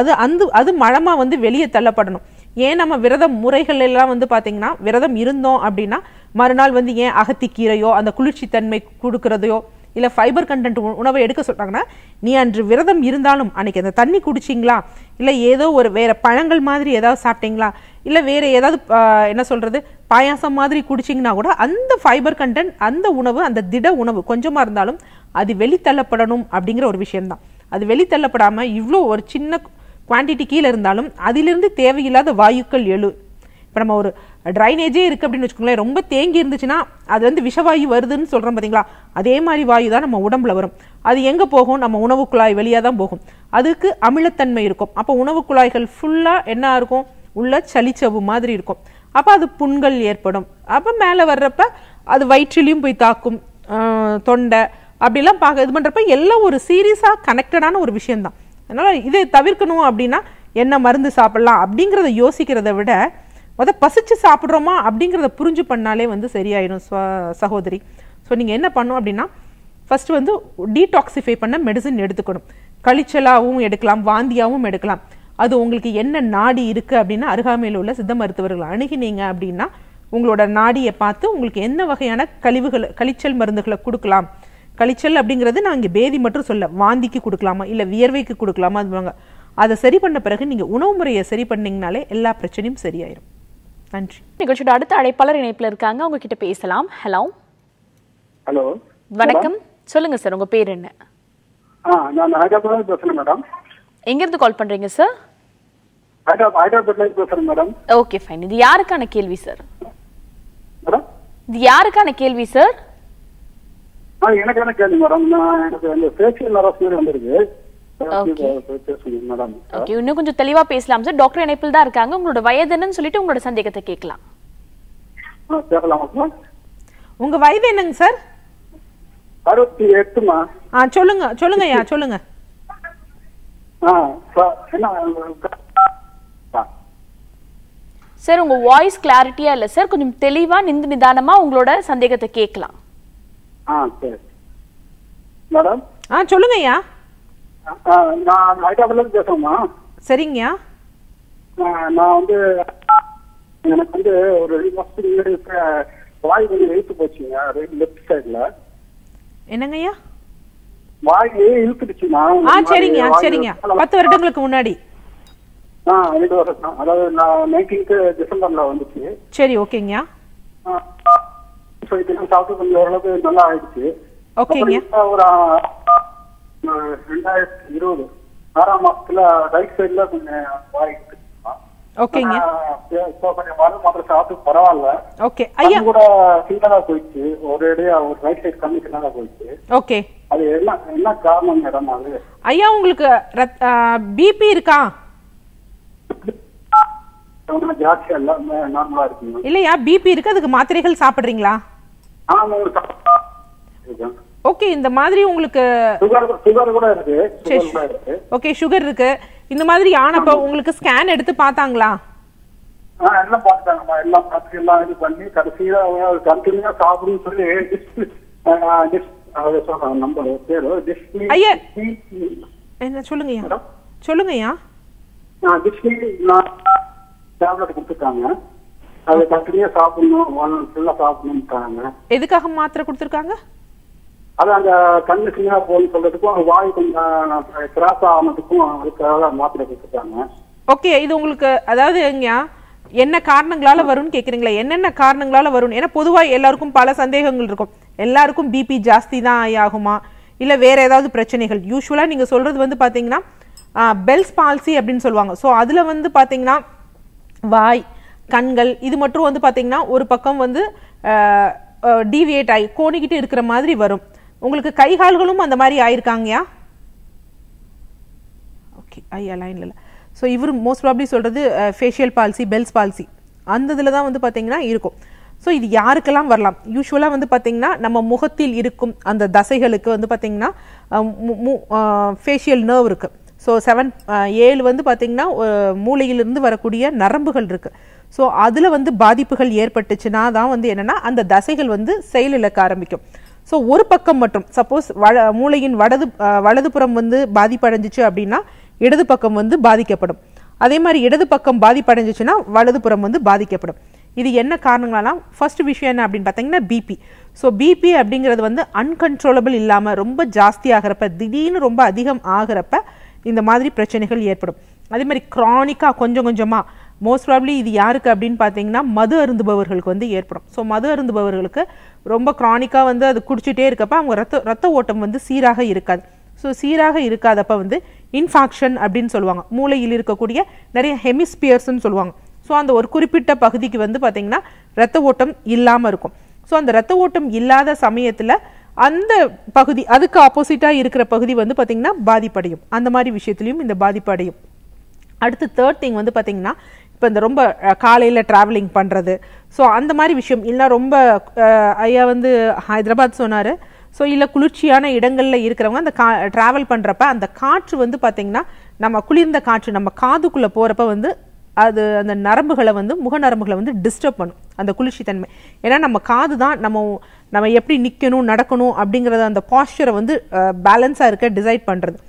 அது மழமாக வந்து வெளியே தள்ளப்படணும். ஏன் நம்ம விரதம் முறைகள் எல்லாம் வந்து பார்த்தீங்கன்னா விரதம் இருந்தோம் அப்படின்னா மறுநாள் வந்து ஏன் அகத்திக்கீரையோ அந்த குளிர்ச்சி தன்மை கொடுக்கறதையோ இல்லை ஃபைபர் கண்டென்ட் உணவை எடுக்க சொல்கிறாங்கன்னா, நீ அன்று விரதம் இருந்தாலும் அன்றைக்கி அந்த தண்ணி குடிச்சிங்களா, இல்லை ஏதோ ஒரு வேறு பழங்கள் மாதிரி ஏதாவது சாப்பிட்டீங்களா, இல்லை வேறு ஏதாவது என்ன சொல்கிறது பாயாசம் மாதிரி குடிச்சிங்கன்னா கூட அந்த ஃபைபர் கண்டென்ட் அந்த உணவு அந்த திட உணவு கொஞ்சமாக இருந்தாலும் அது வெளித்தள்ளப்படணும் அப்படிங்கிற ஒரு விஷயம்தான். அது வெளித்தள்ளப்படாமல் இவ்வளோ ஒரு சின்ன குவான்டிட்டி கீழே இருந்தாலும் அதிலிருந்து தேவையில்லாத வாயுக்கள் இப்போ நம்ம ஒரு ட்ரைனேஜே இருக்குது அப்படின்னு வச்சுக்கோங்களேன், ரொம்ப தேங்கி இருந்துச்சுன்னா அது வந்து விஷவாயு வருதுன்னு சொல்கிறோம் பார்த்தீங்களா, அதே மாதிரி வாயு தான் நம்ம உடம்புல வரும். அது எங்கே போகும், நம்ம உணவு குழாய் வழியாக தான் போகும். அதுக்கு அமிலத்தன்மை இருக்கும். அப்போ உணவு குழாய்கள் ஃபுல்லாக என்ன இருக்கும், உள்ள சளிச்சவு மாதிரி இருக்கும். அப்போ அது புண்கள் ஏற்படும். அப்போ மேலே வர்றப்ப அது வயிற்றிலையும் போய் தாக்கும், தொண்டை அப்படிலாம் இது பண்ணுறப்ப எல்லாம் ஒரு சீரியஸாக கனெக்டடான ஒரு விஷயம்தான். அதனால் இதை தவிர்க்கணும் அப்படின்னா என்ன மருந்து சாப்பிட்லாம் அப்படிங்கிறத யோசிக்கிறத விட பசிச்சு சாப்பிட்றோமா அப்படிங்கிறத புரிஞ்சு பண்ணாலே வந்து சரியாயிடும் சகோதரி. ஸோ நீங்கள் என்ன பண்ணணும் அப்படின்னா, ஃபர்ஸ்ட் வந்து டீடாக்சிஃபை பண்ண மெடிசன் எடுத்துக்கணும். கழிச்சலாகவும் எடுக்கலாம், வாந்தியாகவும் எடுக்கலாம். அது உங்களுக்கு என்ன நாடி இருக்குது அப்படின்னா அருகாமையில் உள்ள சித்த மருத்துவர்கள் அணுகினீங்க அப்படின்னா உங்களோட நாடியை பார்த்து உங்களுக்கு என்ன வகையான கழிச்சல் மருந்துகளை கொடுக்கலாம். கழிச்சல் அப்படிங்கிறது நான் இங்கே பேதி மட்டும் சொல்ல, வாந்திக்கு கொடுக்கலாமா இல்லை வியர்வைக்கு கொடுக்கலாமா அதுவாங்க. அதை சரி பண்ண பிறகு நீங்கள் உணவு முறையை சரி பண்ணீங்கனாலே எல்லா பிரச்சனையும் சரியாயிரும். நன்றி. நிகழ்ச்சியோட அடுத்த அழைப்பாளர் இணைப்பில் இருக்காங்க, அவங்க கிட்ட பேசலாம். ஹலோ. ஹலோ, வணக்கம். சொல்லுங்க சார், உங்க பேர் என்ன? நான் ஹைதராபாத்ல பேசுறேன் மேடம். எங்க இருந்து கால் பண்றீங்க சார்? ஹைதராபாத்ல பேசுறேன் மேடம். Okay fine. இது யாருக்கான கேள்வி சார்? மேடம், இது யாருக்கான கேள்வி சார்? எனக்கான கேள்வி மேடம். எனக்கு அந்த ஃபேஷியல் நரஸ் வந்திருக்கு. ஓகே, இன்னும் கொஞ்சம் தெளிவா பேசலாம் சார். டாக்டர் இணைப்பில் தான் இருக்காங்க. உங்களோட வயது என்னன்னு சொல்லிட்டு உங்களோட சந்தேகத்தை கேட்கலாம். உங்க வயது என்னங்க சார்? 68மா. சொல்லுங்க சொல்லுங்கய்யா, சொல்லுங்க. சார் உங்க வாய்ஸ் கிளாரிட்டியா இல்ல சார், கொஞ்சம் தெளிவா நிதானமா உங்களோட சந்தேகத்தை கேட்கலாம். மேடம் சொல்லுங்கய்யா. நான் ஹைதராபாத்ல இருந்து பேசுறேம்மா. சரிங்கய்யா. நான் வந்து எனக்கு வந்து ஒரு 2 மாசத்துக்கு முன்னாடி வாய் கொஞ்சம் இழுத்து போச்சுங்க, லெஃப்ட் சைட்ல. என்னங்கய்யா? வாய் இழுத்துடுச்சுமா. சரிங்கய்யா சரிங்க. 10 வருடங்களுக்கு முன்னாடி. 2 வருஷம், அதாவது 19th டிசம்பர்ல வந்துச்சு. சரி, ஓகேங்கய்யா. சாப்பிட்டு கொஞ்சம் ஓரளவுக்கு நல்லா ஆயிடுச்சு. ஓகேங்க. ஒரு 2020 6ஆம் மாசத்துல ரைட் சைட்ல கொஞ்சம் வாய் இழுத்துச்சுமா. ஓகேங்க. கொஞ்சம் மருந்து மாத்திரை சாப்பிட்டு பரவாயில்ல. ஓகே ஐயா. கூட சின்னதா போயிடுச்சு, ஒரு ரைட் சைடு கண்ணு சின்னதா போயிடுச்சு. ஓகே. அது என்ன காரணம் மேடம்? அது ஐயா உங்களுக்கு பிபி இருக்கா? ஜாஸ்தியா இல்ல, நார்மலா இருக்குங்க. இல்லையா, பிபி இருக்கு, அதுக்கு மாத்திரைகள் சாப்பிடுறீங்களா? ஓகே, இந்த மாதிரி உங்களுக்கு சுகர் கூட இருக்கு. ஓகே, சுகர் இருக்கு. இந்த மாதிரி ஆனப்ப உங்களுக்கு ஸ்கேன் எடுத்து பார்த்தாங்களா? எல்லாம் பார்த்தாங்கம்மா, எல்லாம் பார்த்து எல்லாம் இது பண்ணி கடைசியா கண்டினியூவா சாப்பிடுன்னு சொல்லி நம்பர் பேரு ஐயா என்ன சொல்லுங்கய்யா, சொல்லுங்கய்யா. டேப்லெட் கொடுத்துருக்காங்க, அதை கண்டினியூவா சாப்பிடணும், 1 month ஃபுல்லா சாப்பிடணும்ட்டாங்க. எதுக்காக மாத்திரை கொடுத்துருக்காங்க? அது அந்த கண்ணு சின்னதா போன்னு சொல்றதுக்கும் வாய் கொஞ்சம் கிராஸ் ஆனதுக்கும் அதுக்காக மாத்திரை கொடுத்துருக்காங்க. ஓகே, இது உங்களுக்கு அதாவது என்ன காரணங்களால வரும்னு கேக்குறீங்களா? என்னென்ன காரணங்களால வரும்? ஏன்னா பொதுவா எல்லாருக்கும் பல சந்தேகங்கள் இருக்கும். எல்லாருக்கும் பிபி ஜாஸ்தி தான் ஆகுமா இல்ல வேற ஏதாவது பிரச்சனைகள்? யூஸ்வலா நீங்க சொல்றது வந்து பாத்தீங்கன்னா பெல்ஸ் பால்சி அப்படின்னு சொல்லுவாங்க. ஸோ அதுல வந்து பாத்தீங்கன்னா வாய், கண்கள் இது மட்டும் வந்து பாத்தீங்கன்னா ஒரு பக்கம் வந்து டீவியேட் ஆகி கோணிக்கிட்டு இருக்கிற மாதிரி வரும். உங்களுக்கு கை கால்களும் அந்த மாதிரி ஆயிருக்காங்கயா? ஓகே ஐயா லைன்ல இல்லை. ஸோ இவர் மோஸ்ட் ப்ராபப்லி சொல்றது ஃபேஷியல் பால்சி, பெல்ஸ் பால்சி அந்த இதில் தான் வந்து பார்த்தீங்கன்னா இருக்கும். ஸோ இது யாருக்கெல்லாம் வரலாம்? யூஸ்வலாக வந்து பார்த்தீங்கன்னா நம்ம முகத்தில் இருக்கும் அந்த தசைகளுக்கு வந்து பார்த்தீங்கன்னா ஃபேஷியல் நர்வ் இருக்கு. ஸோ 7 வந்து பார்த்தீங்கன்னா மூளையிலிருந்து வரக்கூடிய நரம்புகள் இருக்கு. ஸோ அதில் வந்து பாதிப்புகள் ஏற்பட்டுச்சுன்னா தான் வந்து என்னன்னா அந்த தசைகள் வந்து செயலிழக்க ஆரம்பிக்கும். ஸோ ஒரு பக்கம் மட்டும் சப்போஸ் மூளையின் வலதுபுறம் வந்து பாதிப்படைஞ்சிச்சு அப்படின்னா இடது பக்கம் வந்து பாதிக்கப்படும். அதே மாதிரி இடது பக்கம் பாதிப்படைஞ்சிச்சுன்னா வலதுபுறம் வந்து பாதிக்கப்படும். இது என்ன காரணங்களாம்? ஃபர்ஸ்ட் விஷயம் என்ன அப்படின்னு பார்த்தீங்கன்னா பிபி. ஸோ பிபி அப்படிங்கிறது வந்து அன்கன்ட்ரோலபிள் இல்லாமல் ரொம்ப ஜாஸ்தி ஆகிறப்ப, திடீர்னு ரொம்ப அதிகம் ஆகிறப்ப இந்த மாதிரி பிரச்சனைகள் ஏற்படும். அதே மாதிரி க்ரானிக்காக கொஞ்சம் கொஞ்சமாக மோஸ்ட் ப்ராப்ளி இது யாருக்கு அப்படின்னு பார்த்தீங்கன்னா மது அருந்துபவர்களுக்கு வந்து ஏற்படும். ஸோ மது அருந்துபவர்களுக்கு ரொம்ப க்ரானிக்காக வந்து அது குடிச்சிட்டே இருக்கப்ப அவங்க ரத்த ஓட்டம் வந்து சீராக இருக்காது. ஸோ சீராக இருக்காதப்ப வந்து இன்ஃபாக்ஷன் அப்படின்னு சொல்லுவாங்க. மூளையில் இருக்கக்கூடிய நிறைய ஹெமிஸ்பியர்ஸ்ன்னு சொல்லுவாங்க. ஸோ அந்த ஒரு குறிப்பிட்ட பகுதிக்கு வந்து பார்த்தீங்கன்னா ரத்த ஓட்டம் இல்லாமல் இருக்கும். ஸோ அந்த ரத்த ஓட்டம் இல்லாத சமயத்தில் அந்த பகுதி அதுக்கு ஆப்போசிட்டாக இருக்கிற பகுதி வந்து பார்த்தீங்கன்னா பாதிப்படையும். அந்த மாதிரி விஷயத்துலையும் இந்த பாதிப்பு அடையும். அடுத்து தேர்ட் திங் வந்து பார்த்தீங்கன்னா இப்போ இந்த ரொம்ப காலையில் ட்ராவலிங் பண்ணுறது, ஸோ அந்த மாதிரி விஷயம் இல்லை. ரொம்ப ஐயா வந்து ஹைதராபாத் சொன்னார். ஸோ இல்லை குளிர்ச்சியான இடங்களில் இருக்கிறவங்க அந்த ட்ராவல் பண்ணுறப்ப அந்த காற்று வந்து பார்த்திங்கன்னா நம்ம குளிர்ந்த காற்று நம்ம காதுக்குள்ளே போகிறப்ப வந்து அது அந்த நரம்புகளை வந்து முக நரம்புகளை வந்து டிஸ்டர்ப் பண்ணும் அந்த குளிர்ச்சி தன்மை. ஏன்னா நம்ம காது தான் நம்ம எப்படி நிற்கணும் நடக்கணும் அப்படிங்கிறத அந்த பாஸ்டரை வந்து பேலன்ஸாக இருக்க டிசைட் பண்ணுறது.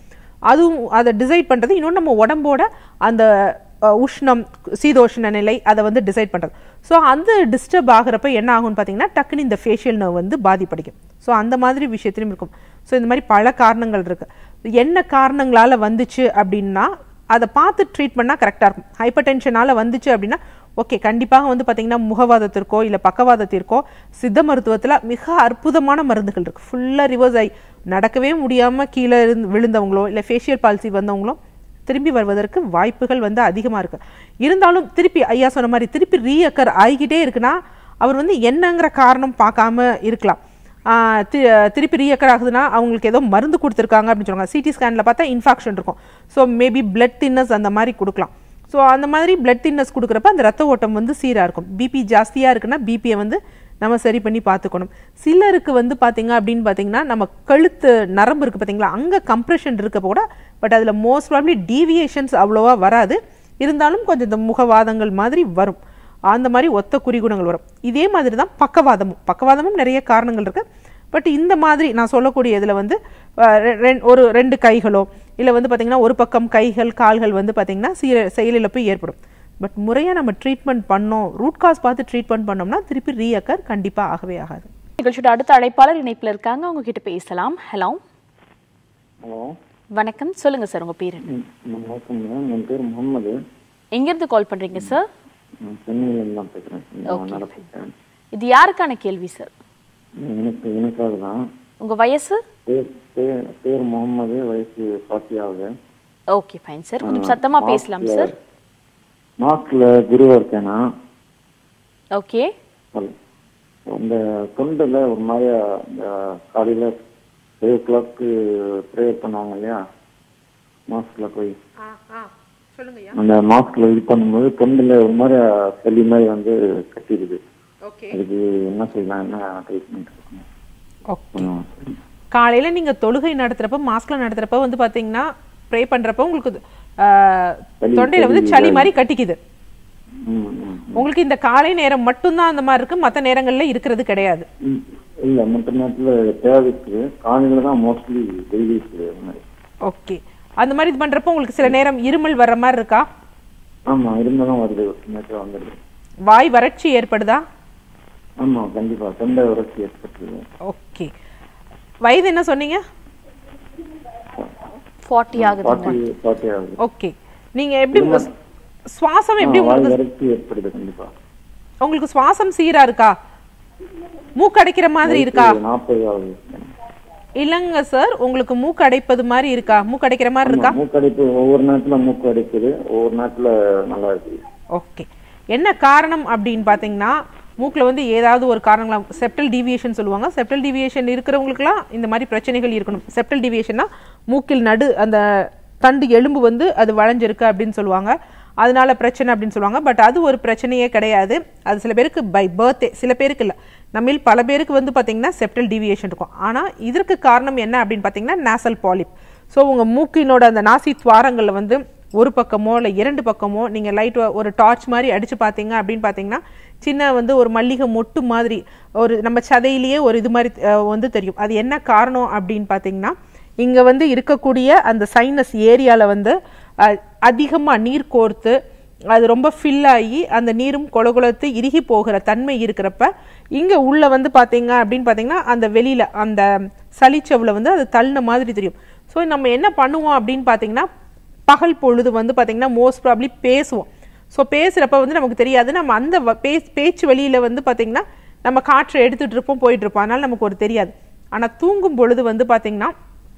அதுவும் அதை டிசைட் பண்ணுறது. இன்னொன்று நம்ம உடம்போட அந்த உஷ்ணம் சீதோஷ்ண நிலை அதை வந்து டிசைட் பண்ணுறது. ஸோ அந்த டிஸ்டர்ப் ஆகிறப்ப என்ன ஆகும்னு பார்த்தீங்கன்னா டக்குன்னு இந்த ஃபேஷியல் நர்வ் வந்து பாதிப்படைக்கும். ஸோ அந்த மாதிரி விஷயத்திலும் இருக்கும். ஸோ இந்த மாதிரி பல காரணங்கள் இருக்குது. என்ன காரணங்களால் வந்துச்சு அப்படின்னா அதை பார்த்து ட்ரீட் பண்ணால் கரெக்டாக இருக்கும். ஹைப்பர் டென்ஷனால் வந்துச்சு அப்படின்னா ஓகே, கண்டிப்பாக வந்து பார்த்தீங்கன்னா முகவாதத்திற்கோ இல்லை பக்கவாதத்திற்கோ சித்த மருத்துவத்தில் மிக அற்புதமான மருந்துகள் இருக்குது. ஃபுல்லாக ரிவர்ஸ் ஆகி நடக்கவே முடியாமல் கீழே விழுந்தவங்களோ இல்லை ஃபேஷியல் பால்சி வந்தவங்களோ திரும்பி வருவதற்கு வாய்ப்புகள் வந்து அதிகமாக இருக்குது. இருந்தாலும் திருப்பி ஐயா சொன்ன மாதிரி திருப்பி ரீஅக்கர் ஆகிக்கிட்டே இருக்குன்னா அவர் வந்து என்னங்கிற காரணம் பார்க்காம இருக்கலாம். திருப்பி ரீஅக்கர் ஆகுதுன்னா அவங்களுக்கு ஏதோ மருந்து கொடுத்துருக்காங்க அப்படின்னு சொல்லுவாங்க. சிடி ஸ்கேனில் பார்த்தா இன்ஃபெக்ஷன் இருக்கும். ஸோ மேபி பிளட் தின்னஸ் அந்த மாதிரி கொடுக்கலாம். ஸோ அந்த மாதிரி பிளட் தின்னஸ் கொடுக்குறப்ப அந்த ரத்த ஓட்டம் வந்து சீராக இருக்கும். பிபி ஜாஸ்தியாக இருக்குன்னா பிபியை வந்து நம்ம சரி பண்ணி பார்த்துக்கணும். சிலருக்கு வந்து பார்த்தீங்க அப்படின்னு பார்த்தீங்கன்னா நம்ம கழுத்து நரம்பு இருக்குது பார்த்தீங்களா, அங்கே கம்ப்ரெஷன் இருக்க கூட, பட் அதில் மோஸ்ட் ப்ராப்ளி டீவியேஷன்ஸ் அவ்வளோவா வராது. இருந்தாலும் கொஞ்சம் இந்த முகவாதங்கள் மாதிரி வரும். அந்த மாதிரி ஒத்த குறிகுணங்கள் வரும். இதே மாதிரி தான் பக்கவாதமும் நிறைய காரணங்கள் இருக்குது. பட் இந்த மாதிரி நான் சொல்லக்கூடிய இதில் வந்து ஒரு 2 கைகளோ இல்லை வந்து பார்த்திங்கன்னா ஒரு பக்கம் கைகள் கால்கள் வந்து பார்த்திங்கன்னா செயலிழப்பு ஏற்படும். பட் முறையாக நம்ம ட்ரீட்மெண்ட் பண்ணோம், ரூட் காஸ் பார்த்து ட்ரீட்மெண்ட் பண்ணோம்னா திருப்பி ரீஅக்கர் கண்டிப்பாக ஆகவே ஆகாது. நிகழ்ச்சியோட அடுத்த அழைப்பாளர் இணைப்பில் இருக்காங்க, அவங்க கிட்ட பேசலாம். ஹலோ வணக்கம், சொல்லுங்க சார் உங்க பேர்? வணக்கம், என் பேர் முகமது. எங்கிருந்து கால் பண்றீங்க சார்? சென்னையில பேசுறேன். இது யாருக்கான கேள்வி சார்? எனக்காக தான். உங்க வயசு? பேர் முகமது, வயசு 40 ஆகுது. ஓகே ஃபைன் சார், கொஞ்சம் சத்தமா பேசலாம் சார். மாஸ்க்ல குருவா இருக்கேனா? ஓகே. அந்த தொண்டல ஒரு மாதிரி காலையில 5 o'clock ப்ரேயர் பண்ணுவாங்க இல்லையா, மாஸ்க்ல போய் அந்த மாஸ்க்ல இது பண்ணும்போது தொண்டல ஒரு மாதிரி சளி மாதிரி வந்து கட்டிடுது. அதுக்கு என்ன செய்யலாம், என்ன ட்ரீட்மெண்ட் இருக்கணும்? காலையில நீங்க தொழுகை நடத்துறப்ப மாஸ்க்ல நடத்துறப்ப வந்து பாத்தீங்கன்னா ப்ரே பண்றப்ப உங்களுக்கு தொண்டையில வந்து சளி மாதிரி கட்டிக்குது. உங்களுக்கு இந்த காலை நேரம் மட்டும்தான் அந்த மாதிரி இருக்கு, மற்ற நேரங்கள்ல இருக்கிறது கிடையாது? இல்ல, மற்ற நேரத்துல தேவைக்கு காலையில தான் மோஸ்ட்லி டெய்லி இருக்கு. ஓகே, அந்த மாதிரி இது பண்றப்ப உங்களுக்கு சில நேரம் இருமல் வர்ற மாதிரி இருக்கா? ஆமா, இருமலும் வருது, வந்துடுது. வாய் வறட்சி ஏற்படுதா? ஆமா, கண்டிப்பா தொண்டை வறட்சி ஏற்படுது. ஓகே, வயது என்ன சொன்னீங்க? 40 ஆகுது. ஓகே, நீங்க எப்படி சுவாசம் எப்படி ஏற்படுது? கண்டிப்பா. உங்களுக்கு சுவாசம் சீரா இருக்கா? மூக்கு அடைக்கிற மாதிரி இருக்கா? 40 ஆகுது. இல்லங்க சார், உங்களுக்கு மூக்கு அடைப்பது மாதிரி இருக்கா? மூக்கு அடைக்கிற மாதிரி இருக்கா? மூக்கு அடைப்பு ஒவ்வொரு நேரத்துல மூக்கு அடைக்குது, ஒவ்வொரு நேரத்துல நல்லா இருக்கு. ஓகே, என்ன காரணம் அப்படின்னு பாத்தீங்கன்னா மூக்குல வந்து ஏதாவது ஒரு காரணங்களா செப்டல் டீவியேஷன் சொல்லுவாங்க. செப்டல் டீவியேஷன் இருக்கிறவங்களுக்குலாம் இந்த மாதிரி பிரச்சனைகள் இருக்கணும். செப்டல் டீவியேஷன்னா மூக்கில் நடு அந்த தண்டு எலும்பு வந்து அது வளைஞ்சிருக்கு அப்படின்னு சொல்லுவாங்க, அதனால பிரச்சனை அப்படின்னு சொல்லுவாங்க. பட் அது ஒரு பிரச்சனையே கிடையாது. அது சில பேருக்கு பை பர்த்டே, சில பேருக்கு இல்லை, நம்மில் பல பேருக்கு வந்து பார்த்தீங்கன்னா செப்டல் டீவியேஷன் இருக்கும். ஆனால் இதற்கு காரணம் என்ன அப்படின்னு பார்த்தீங்கன்னா நேசல் பாலிப். ஸோ உங்கள் மூக்கினோட அந்த நாசி துவாரங்களில் வந்து ஒரு பக்கமோ இல்லை 2 பக்கமோ நீங்கள் லைட் ஒரு டார்ச் மாதிரி அடித்து பார்த்தீங்க அப்படின்னு பார்த்தீங்கன்னா சின்ன வந்து ஒரு மல்லிகை மொட்டு மாதிரி ஒரு நம்ம சதையிலேயே ஒரு இது மாதிரி வந்து தெரியும். அது என்ன காரணம் அப்படின்னு பார்த்தீங்கன்னா இங்கே வந்து இருக்கக்கூடிய அந்த சைனஸ் ஏரியாவில் வந்து அதிகமாக நீர் கோர்த்து அது ரொம்ப ஃபில் ஆகி அந்த நீரும் கொலகுலத்து இறுகி போகிற தன்மை இருக்கிறப்ப இங்கே உள்ள வந்து பார்த்தீங்க அப்படின்னு பார்த்தீங்கன்னா அந்த வெளியில் அந்த சளிச்சவில் வந்து அது தள்ளின மாதிரி தெரியும். ஸோ நம்ம என்ன பண்ணுவோம் அப்படின்னு பார்த்தீங்கன்னா பகல் பொழுது வந்து பார்த்தீங்கன்னா மோஸ்ட் ப்ராப்ளி பேசுவோம். ஸோ பேசுகிறப்ப வந்து நமக்கு தெரியாது, நம்ம அந்த பேச்சு வெளியில் வந்து பார்த்தீங்கன்னா நம்ம காற்றை எடுத்துகிட்டு இருப்போம், போயிட்டுருப்போம், அதனால் நமக்கு ஒரு தெரியாது. ஆனால் தூங்கும் பொழுது வந்து பார்த்தீங்கன்னா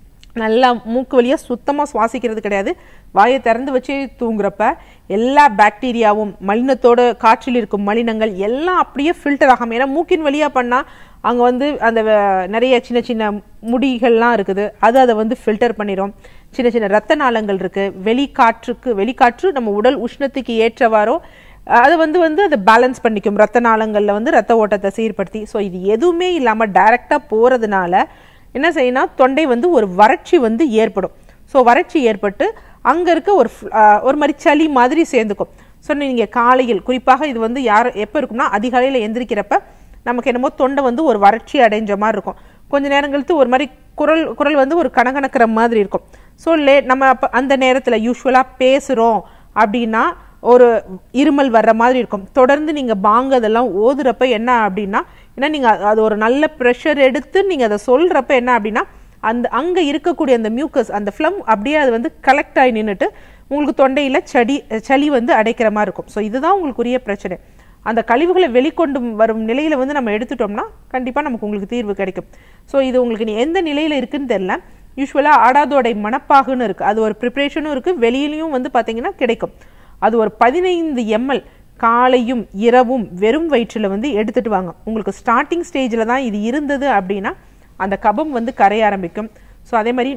நல்லா மூக்கு வழியாக சுத்தமாக சுவாசிக்கிறது கிடையாது. வாயை திறந்து வச்சு தூங்குறப்ப எல்லா பாக்டீரியாவும் மலினத்தோட காற்றில் இருக்கும் மலினங்கள் எல்லாம் அப்படியே ஃபில்டர் ஆகாமல், ஏன்னா மூக்கின் வழியாக பண்ணால் அங்கே வந்து அந்த நிறைய சின்ன சின்ன முடிகள்லாம் இருக்குது, அது அதை வந்து ஃபில்டர் பண்ணிடும். சின்ன சின்ன ரத்த நாளங்கள் இருக்குது, வெளிக்காற்று நம்ம உடல் உஷ்ணத்துக்கு ஏற்றவாரோ அதை வந்து அதை பேலன்ஸ் பண்ணிக்கும், ரத்த நாளங்களில் வந்து ரத்த ஓட்டத்தை சீர்படுத்தி. ஸோ இது எதுவுமே இல்லாமல் டைரெக்டாக போகிறதுனால என்ன செய்யணும், தொண்டை வந்து ஒரு வறட்சி வந்து ஏற்படும். ஸோ வறட்சி ஏற்பட்டு அங்கே இருக்க ஒரு மாதிரி சளி மாதிரி சேர்ந்துக்கும். ஸோ நீங்கள் காலையில் குறிப்பாக இது வந்து எப்போ இருக்கும்னா அதிகாலையில் எந்திரிக்கிறப்ப நமக்கு என்னமோ தொண்டை வந்து ஒரு வறட்சி அடைஞ்ச மாதிரி இருக்கும். கொஞ்ச நேரம் கழித்து ஒரு மாதிரி குரல் வந்து ஒரு கணக்கணக்கிற மாதிரி இருக்கும். ஸோ நம்ம அப்போ அந்த நேரத்தில் யூஸ்வலாக பேசுகிறோம் அப்படின்னா ஒரு இருமல் வர்ற மாதிரி இருக்கும். தொடர்ந்து நீங்கள் பாங்க அதெல்லாம் ஓதுறப்ப என்ன அப்படின்னா, ஏன்னா நீங்கள் அது ஒரு நல்ல ப்ரெஷர் எடுத்து நீங்கள் அதை சொல்கிறப்ப என்ன அப்படின்னா அங்கே இருக்கக்கூடிய அந்த மியூக்கஸ் அந்த ஃப்ளம் அப்படியே அது வந்து கலெக்ட் ஆகி நின்றுட்டு உங்களுக்கு தொண்டையில் சளி வந்து அடைக்கிற மாதிரி இருக்கும். ஸோ இதுதான் உங்களுக்குரிய பிரச்சனை. அந்த கழிவுகளை வெளிக்கொண்டு வரும் நிலையில் வந்து நம்ம எடுத்துட்டோம்னா கண்டிப்பாக நமக்கு உங்களுக்கு தீர்வு கிடைக்கும். ஸோ இது உங்களுக்கு எந்த நிலையில் இருக்குன்னு தெரியல. யூஸ்வலாக ஆடாதோடை மணப்பாகுன்னு இருக்குது, அது ஒரு ப்ரிப்ரேஷனும் இருக்குது, வெளியிலையும் வந்து பார்த்தீங்கன்னா கிடைக்கும். அது ஒரு 15 ml காலையும் இரவும் வெறும் வயிற்றில் வந்து எடுத்துகிட்டு வாங்க. உங்களுக்கு ஸ்டார்டிங் ஸ்டேஜில் தான் இது இருந்தது அப்படின்னா அந்த கபம் வந்து கரைய ஆரம்பிக்கும். ஸோ அதே மாதிரி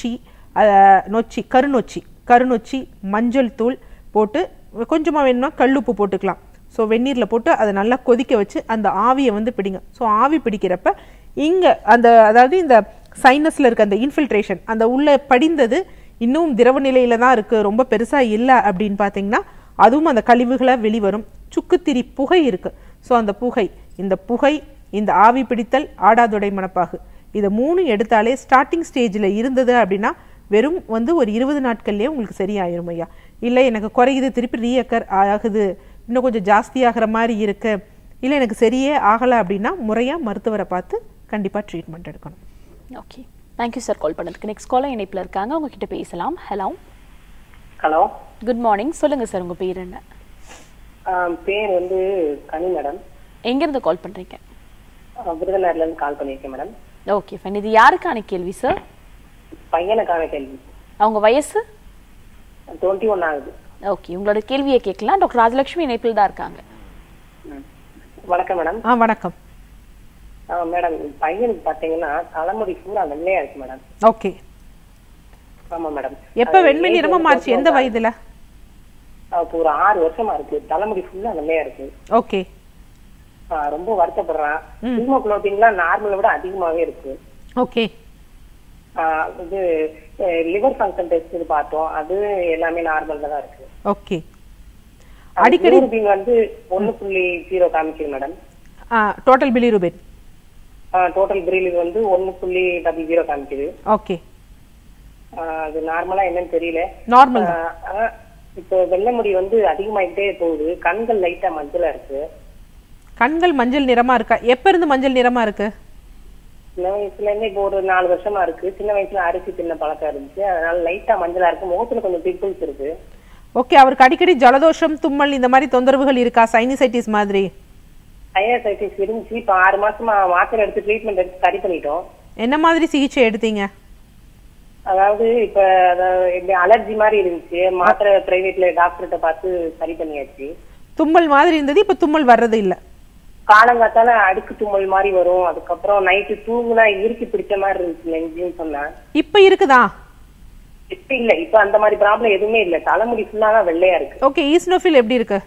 கருநொச்சி மஞ்சள் தூள் போட்டு கொஞ்சமாக வேணும்னா கல்லுப்பு போட்டுக்கலாம். ஸோ வெந்நீரில் போட்டு அதை நல்லா கொதிக்க வச்சு அந்த ஆவியை வந்து பிடிங்க. ஸோ ஆவி பிடிக்கிறப்ப இங்கே அதாவது இந்த சைனஸில் இருக்க அந்த இன்ஃபில்ட்ரேஷன் அந்த உள்ளே படிந்தது இன்னும் திரவ நிலையில் தான் இருக்குது, ரொம்ப பெருசாக இல்லை அப்படின்னு பார்த்தீங்கன்னா அதுவும் அந்த கழிவுகளை வெளிவரும். சுக்குத்திரி புகை இருக்குது. ஸோ அந்த புகை இந்த ஆவி பிடித்தல் ஆடாதொடை மணப்பாகு இதை 3 எடுத்தாலே ஸ்டார்டிங் ஸ்டேஜில் இருந்தது அப்படின்னா வெறும் வந்து ஒரு 20 நாட்கள்லேயே உங்களுக்கு சரியாயிரும் ஐயா. இல்லை எனக்கு குறையுது, திருப்பி ரீஅக்கர் ஆகுது, இன்னும் கொஞ்சம் ஜாஸ்தியாகிற மாதிரி இருக்கு, இல்லை எனக்கு சரியே ஆகலை அப்படின்னா முறையாக மருத்துவரை பார்த்து கண்டிப்பாக ட்ரீட்மெண்ட் எடுக்கணும். ஓகே, தேங்க்யூ சார் கால் பண்ணதுக்கு. நெக்ஸ்ட் காலர் இணைப்பில் இருக்காங்க, உங்ககிட்ட பேசலாம். Hello hello, good morning. சொல்லுங்க சார், உங்க பேர் என்ன? பேர் வந்து கனி மேடம். எங்கேருந்து கால் பண்றீங்க? விருதுநகர்ல இருந்து கால் பண்ணியிருக்கேன் மேடம். Okay fine. இது யாருக்கான கேள்வி சார்? பையனுக்கான கேள்வி. அவங்க வயசு 21 ஆகுது. ஓகே, உங்களோட கேள்வியை கேட்கலாம். டாக்டர் ராஜலட்சுமி இணைப்பில் தான் இருக்காங்க. வணக்கம் மேடம். வணக்கம் மேடம். பையனுக்கு பாத்தீங்கன்னா தலைமுடி பூரா வெள்ளையா இருக்கு மேடம். ஓகே. ஆமா மேடம். எப்ப வெண்மை நிறமா மாறுச்சு? எந்த வயதுல? ஒரு 6 வருஷமா இருக்கு. தலைமுடி ஃபுல்லா வெள்ளையா இருக்கு. ஓகே. ரொம்ப வருத்தப்படுறான். ஹீமோகுளோபின்லாம் நார்மலை விட அதிகமாவே இருக்கு. ஓகே. இது லிவர் ஃபங்க்ஷன் டெஸ்ட் பார்த்தோம், அது எல்லாமே நார்மல்ல தான் இருக்கு. ஓகே. அடிக்கடி பிலிரூபின் வந்து 1.0 காமிக்குது madam. Total bilirubin total bilirubin வந்து 1.00 காமிக்குது. ஓகே. அது நார்மலா என்னன்னு தெரியல. நார்மல். இப்போ வெள்ளை முடி வந்து அதிகமாயிட்டே போகுது. கண்கள் லைட்டா மஞ்சளா இருக்கு. கண்கள் மஞ்சள் நிறமா இருக்கா? எப்ப இருந்து மஞ்சள் நிறமா இருக்கு? சின்ன வயசுல இருந்து இப்போ ஒரு 4 வருஷமா இருக்கு. சின்ன வயசுல அரிசி தின்ன பழக்கம் இருந்துச்சு, அதனால லைட்டா மஞ்சளா இருக்கு. முகத்துல கொஞ்சம் பிம்பிள்ஸ் இருக்கு. ஓகே. அவருக்கு அடிக்கடி ஜலதோஷம், தும்மல் இந்த மாதிரி தொந்தரவுகள் இருக்கா? சைனசைட்டிஸ் மாதிரி? சைனசைட்டிஸ் இருந்துச்சு. இப்போ 6 மாசமா மாத்திரை எடுத்து ட்ரீட்மெண்ட் எடுத்து சரி பண்ணிட்டோம். என்ன மாதிரி சிகிச்சை எடுத்தீங்க? அதாவது இப்ப அலர்ஜி மாதிரி இருந்துச்சு, மாத்திரை பிரைவேட்ல டாக்டர்கிட்ட பார்த்து சரி பண்ணியாச்சு. தும்மல் மாதிரி இருந்தது, இப்ப தும்மல் வர்றது இல்ல. காலங்காத்தால அடுக்கு தும்மல் மாதிரி வரும். அதுக்கப்புறம் நைட்டு தூங்குனா இறுக்கி பிடிச்ச மாதிரி இருந்துச்சு நெஞ்சுன்னு சொன்னா. இப்ப இருக்குதா? இப்ப இல்ல. இப்ப அந்த மாதிரி ப்ராப்ளம் எதுவுமே இல்ல. தலைமுடி ஃபுல்லா தான் வெள்ளையா இருக்கு. ஓகே. ஈஸ்னோஃபில் எப்படி இருக்கு?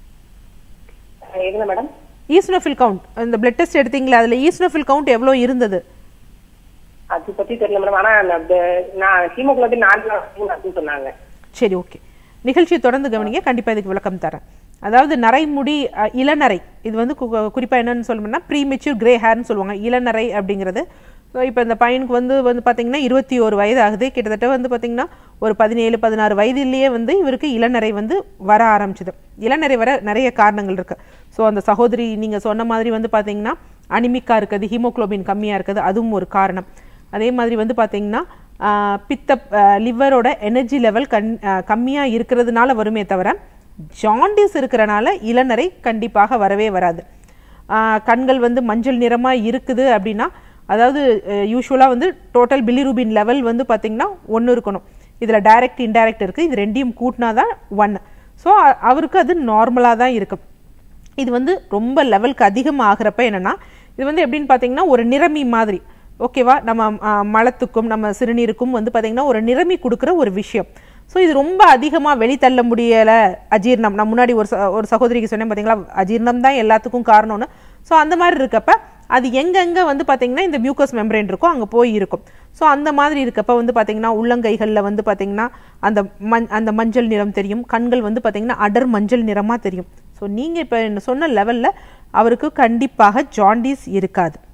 எதுல மேடம்? ஈஸ்னோஃபில் கவுண்ட் இந்த பிளட் டெஸ்ட் எடுத்தீங்களா, அதுல ஈஸ்னோஃபில் கவுண்ட் எவ்வளவு இருந்தது? அது பத்தி தெரியல மேடம். ஆனா நான் ஹீமோகுளோபின் 4 சொன்னாங்க. சரி, ஓகே. நிகழ்ச்சியை தொடர்ந்து கவனிங்க, கண்டிப்பா இதுக்கு விளக்கம் தரேன். அதாவது நரைமுடி, இளநரை, இது வந்து குறிப்பா என்னன்னு சொல்லணும்னா ப்ரீமெச்சூர் கிரே ஹேர்னு சொல்லுவாங்க. இளநரை அப்படிங்கிறது இப்போ இந்த பையனுக்கு வந்து பார்த்தீங்கன்னா 21 வயது ஆகுது. கிட்டத்தட்ட வந்து பார்த்தீங்கன்னா ஒரு 17-16 வயதிலேயே வந்து இவருக்கு இளநரை வந்து வர ஆரம்பிச்சுது. இளநரை வர நிறைய காரணங்கள் இருக்கு. ஸோ அந்த சகோதரி நீங்க சொன்ன மாதிரி வந்து பார்த்தீங்கன்னா அனிமிக்கா இருக்குது, ஹீமோகுளோபின் கம்மியா இருக்குது, அதுவும் ஒரு காரணம். அதே மாதிரி வந்து பார்த்தீங்கன்னா லிவரோட எனர்ஜி லெவல் கம்மியா இருக்கிறதுனால வருமே தவிர ஜாண்டிஸ் இருக்கிறனால இளநரை கண்டிப்பாக வரவே வராது. கண்கள் வந்து மஞ்சள் நிறமா இருக்குது அப்படின்னா, அதாவது யூஸ்வலாக வந்து டோட்டல் பிலிரூபின் லெவல் வந்து பார்த்தீங்கன்னா 1 இருக்கணும். இதில் டைரக்ட் இன்டைரக்ட் இருக்குது, இது ரெண்டையும் கூட்டினா தான் 1. ஸோ அவருக்கு அது நார்மலாக தான் இருக்கும். இது வந்து ரொம்ப லெவலுக்கு அதிகமாக ஆகிறப்ப என்னென்னா, இது வந்து எப்படின்னு பார்த்தீங்கன்னா ஒரு நிறமி மாதிரி, ஓகேவா, நம்ம மலத்துக்கும் நம்ம சிறுநீருக்கும் வந்து பார்த்தீங்கன்னா ஒரு நிறமி கொடுக்குற ஒரு விஷயம். ஸோ இது ரொம்ப அதிகமாக வெளித்தள்ள முடியலை. அஜீர்ணம், நான் முன்னாடி ஒரு சகோதரிக்கு சொன்னேன் பார்த்தீங்களா, அஜீர்ணம் தான் எல்லாத்துக்கும் காரணம்னு. ஸோ அந்த மாதிரி இருக்கப்ப அது எங்கெங்கே வந்து பார்த்தீங்கன்னா இந்த மியூக்கஸ் மெம்பரேன் இருக்கோ அங்கே போய் இருக்கும். ஸோ அந்த மாதிரி இருக்கப்ப வந்து பார்த்தீங்கன்னா உள்ளங்கைகளில் வந்து பார்த்தீங்கன்னா அந்த மஞ்சள் நிறம் தெரியும். கண்கள் வந்து பார்த்தீங்கன்னா அடர் மஞ்சள் நிறமாக தெரியும். ஸோ நீங்கள் இப்போ சொன்ன லெவலில் அவருக்கு கண்டிப்பாக ஜாண்டிஸ் இருக்காது.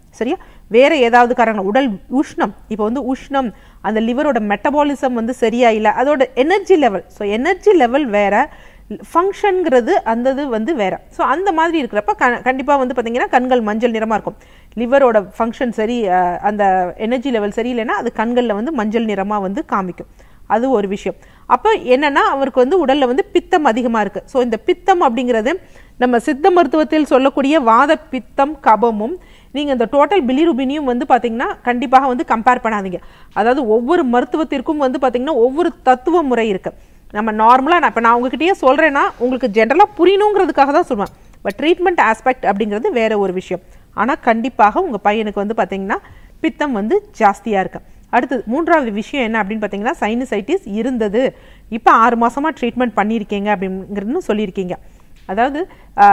சரியா? வேற ஏதாவது காரணங்கள், உடல் உஷ்ணம், இப்போ வந்து உஷ்ணம், அந்த லிவரோட மெட்டபாலிசம் வந்து சரியா இல்லை, அதோட energy level. So energy level வேற, ஃபங்க்ஷனுங்கிறது அந்த இது வந்து வேற. ஸோ அந்த மாதிரி இருக்கிறப்ப கண்டிப்பாக வந்து பார்த்தீங்கன்னா கண்கள் மஞ்சள் நிறமாக இருக்கும். லிவரோட ஃபங்க்ஷன் சரி, அந்த எனர்ஜி லெவல் சரியில்லைன்னா அது கண்களில் வந்து மஞ்சள் நிறமாக வந்து காமிக்கும். அது ஒரு விஷயம். அப்போ என்னன்னா அவருக்கு வந்து உடல்ல வந்து பித்தம் அதிகமாக இருக்கு. ஸோ இந்த பித்தம் அப்படிங்கிறது நம்ம சித்த மருத்துவத்தில் சொல்லக்கூடிய வாத பித்தம் கபமும் நீங்கள் இந்த டோட்டல் பிலிருபினியும் வந்து பார்த்தீங்கன்னா கண்டிப்பாக வந்து கம்பேர் பண்ணாதீங்க. அதாவது ஒவ்வொரு மருத்துவத்திற்கும் வந்து பார்த்தீங்கன்னா ஒவ்வொரு தத்துவ முறை இருக்கு. நம்ம நார்மலாக நான் உங்ககிட்டயே சொல்கிறேன்னா உங்களுக்கு ஜென்ரலாக புரியணுங்கிறதுக்காக தான் சொல்லுவேன். பட் ட்ரீட்மெண்ட் ஆஸ்பெக்ட் அப்படிங்கிறது வேற ஒரு விஷயம். ஆனால் கண்டிப்பாக உங்கள் பையனுக்கு வந்து பார்த்தீங்கன்னா பித்தம் வந்து ஜாஸ்தியாக இருக்கு. அடுத்தது மூன்றாவது விஷயம் என்ன அப்படின்னு பார்த்தீங்கன்னா சைனசைட்டிஸ் இருந்தது, இப்போ 6 மாசமாக ட்ரீட்மெண்ட் பண்ணியிருக்கீங்க அப்படிங்கிறதுன்னு சொல்லியிருக்கீங்க. அதாவது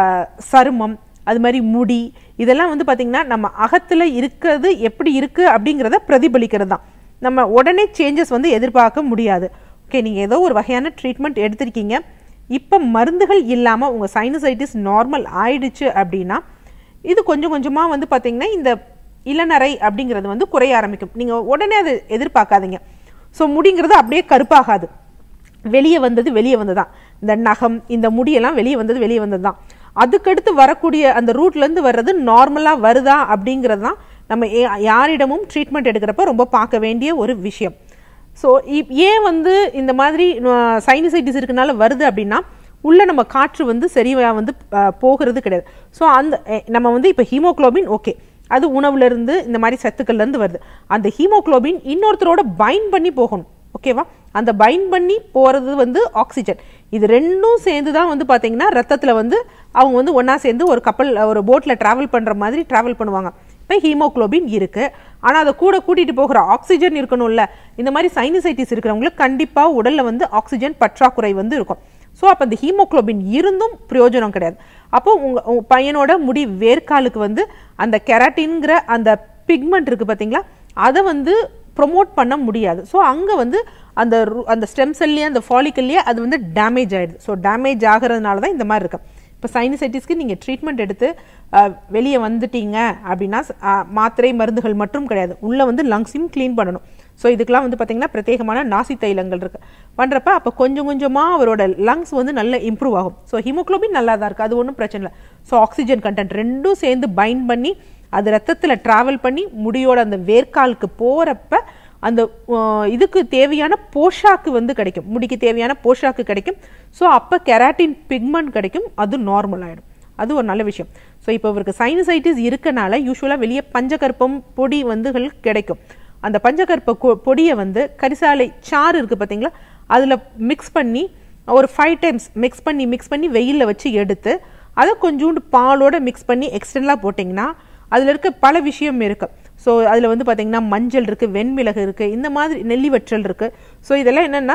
சருமம், அது மாதிரி முடி, இதெல்லாம் வந்து பார்த்தீங்கன்னா நம்ம அகத்தில் இருக்கிறது எப்படி இருக்குது அப்படிங்கிறத பிரதிபலிக்கிறது தான். நம்ம உடனே சேஞ்சஸ் வந்து எதிர்பார்க்க முடியாது. ஓகே, நீங்கள் ஏதோ ஒரு வகையான ட்ரீட்மெண்ட் எடுத்திருக்கீங்க, இப்போ மருந்துகள் இல்லாமல் உங்கள் சைனசைட்டிஸ் நார்மல் ஆயிடுச்சு அப்படின்னா இது கொஞ்சம் கொஞ்சமாக வந்து பார்த்தீங்கன்னா இந்த இளநரை அப்படிங்கிறது வந்து குறைய ஆரம்பிக்கும். நீங்கள் உடனே அதை எதிர்பார்க்காதீங்க. ஸோ முடிங்கிறது அப்படியே கருப்பாகாது, வெளியே வந்தது தான். இந்த நகம், இந்த முடியெல்லாம் வெளியே வந்தது தான். அதுக்கடுத்து வரக்கூடிய அந்த ரூட்லேருந்து வர்றது நார்மலாக வருதா அப்படிங்கிறது தான் நம்ம யாரிடமும் ட்ரீட்மெண்ட் எடுக்கிறப்ப ரொம்ப பார்க்க வேண்டிய ஒரு விஷயம். ஸோ ஏன் வந்து இந்த மாதிரி சைனசைட்டிஸ் இருக்கனால வருது அப்படின்னா உள்ள நம்ம காற்று வந்து சரியாக வந்து போகிறது கிடையாது. ஸோ அந்த நம்ம வந்து இப்போ ஹீமோக்ளோபின் ஓகே, அது உணவுல இருந்து இந்த மாதிரி சத்துக்கள்ல இருந்து வருது. அந்த ஹீமோக்ளோபின் இன்னொருத்தரோட பைண்ட் பண்ணி போகணும். ஓகேவா? அந்த பைண்ட் பண்ணி போறது வந்து ஆக்சிஜன். இது ரெண்டும் சேர்ந்து தான் வந்து பாத்தீங்கன்னா ரத்தத்துல வந்து அவங்க வந்து ஒன்னா சேர்ந்து ஒரு கப்பல், ஒரு போட்ல டிராவல் பண்ற மாதிரி டிராவல் பண்ணுவாங்க. இப்போ ஹீமோக்ளோபின் இருக்கு, ஆனா அதை கூட கூட்டிட்டு போகிற ஆக்சிஜன் இருக்கணும்ல. இந்த மாதிரி சைனசைட்டிஸ் இருக்கிறவங்களுக்கு கண்டிப்பா உடல்ல வந்து ஆக்சிஜன் பற்றாக்குறை வந்து இருக்கும். ஸோ அப்போ இந்த ஹீமோக்ளோபின் இருந்தும் பிரயோஜனம் கிடையாது. அப்போ உங்க பையனோட முடி வேர்க்காலுக்கு வந்து அந்த கெராட்டின்ங்கிற அந்த பிக்மெண்ட் இருக்கு பார்த்தீங்களா, அதை வந்து ப்ரொமோட் பண்ண முடியாது. ஸோ அங்கே வந்து அந்த ஸ்டெம் செல்லையே அந்த ஃபாலிக்கல்லையே அது வந்து டேமேஜ் ஆகிடுது. ஸோ டேமேஜ் ஆகிறதுனால தான் இந்த மாதிரி இருக்கு. இப்போ சைனசைட்டிஸ்க்கு நீங்கள் ட்ரீட்மெண்ட் எடுத்து வெளியே வந்துட்டீங்க அப்படின்னா மாத்திரை மருந்துகள் மட்டும் கிடையாது, உள்ளே வந்து லங்ஸையும் க்ளீன் பண்ணணும். ஸோ இதுக்கெல்லாம் வந்து பார்த்தீங்கன்னா பிரத்யேகமான நாசி தைலங்கள் இருக்கு. பண்ணுறப்ப அப்போ கொஞ்சம் கொஞ்சமாக அவரோட லங்ஸ் வந்து நல்லா இம்ப்ரூவ் ஆகும். ஸோ ஹீமோக்ளோபின் நல்லா தான் இருக்குது, அது ஒன்றும் பிரச்சனை இல்லை. ஸோ ஆக்சிஜன் கண்டென்ட் ரெண்டும் சேர்ந்து பைண்ட் பண்ணி அது ரத்தத்தில் ட்ராவல் பண்ணி முடியோட அந்த வேர்க்காலுக்கு போகிறப்ப அந்த இதுக்கு தேவையான போஷாக்கு வந்து கிடைக்கும், முடிக்கு தேவையான போஷாக்கு கிடைக்கும். ஸோ அப்போ கெராட்டின் பிக்மெண்ட் கிடைக்கும், அது நார்மல் ஆகிடும். அது ஒரு நல்ல விஷயம். ஸோ இப்போ இவருக்கு சைனசைட்டிஸ் இருக்கனால யூஸ்வலாக வெளியே பஞ்சகற்பம் பொடி வந்துகள் கிடைக்கும். அந்த பஞ்சகற்ப பொடியை வந்து கரிசாலை சாறு இருக்குது பார்த்தீங்களா, அதில் மிக்ஸ் பண்ணி ஒரு 5 times மிக்ஸ் பண்ணி வெயிலில் வச்சு எடுத்து அதை கொஞ்சோண்டு பாலோட மிக்ஸ் பண்ணி எக்ஸ்டர்னலாக போட்டிங்கன்னா அதில் இருக்க பல விஷயம் இருக்குது. ஸோ அதில் வந்து பார்த்தீங்கன்னா மஞ்சள் இருக்குது, வெண்மிளகு இருக்குது, இந்த மாதிரி நெல்லி வற்றல் இருக்குது. ஸோ இதெல்லாம் என்னென்னா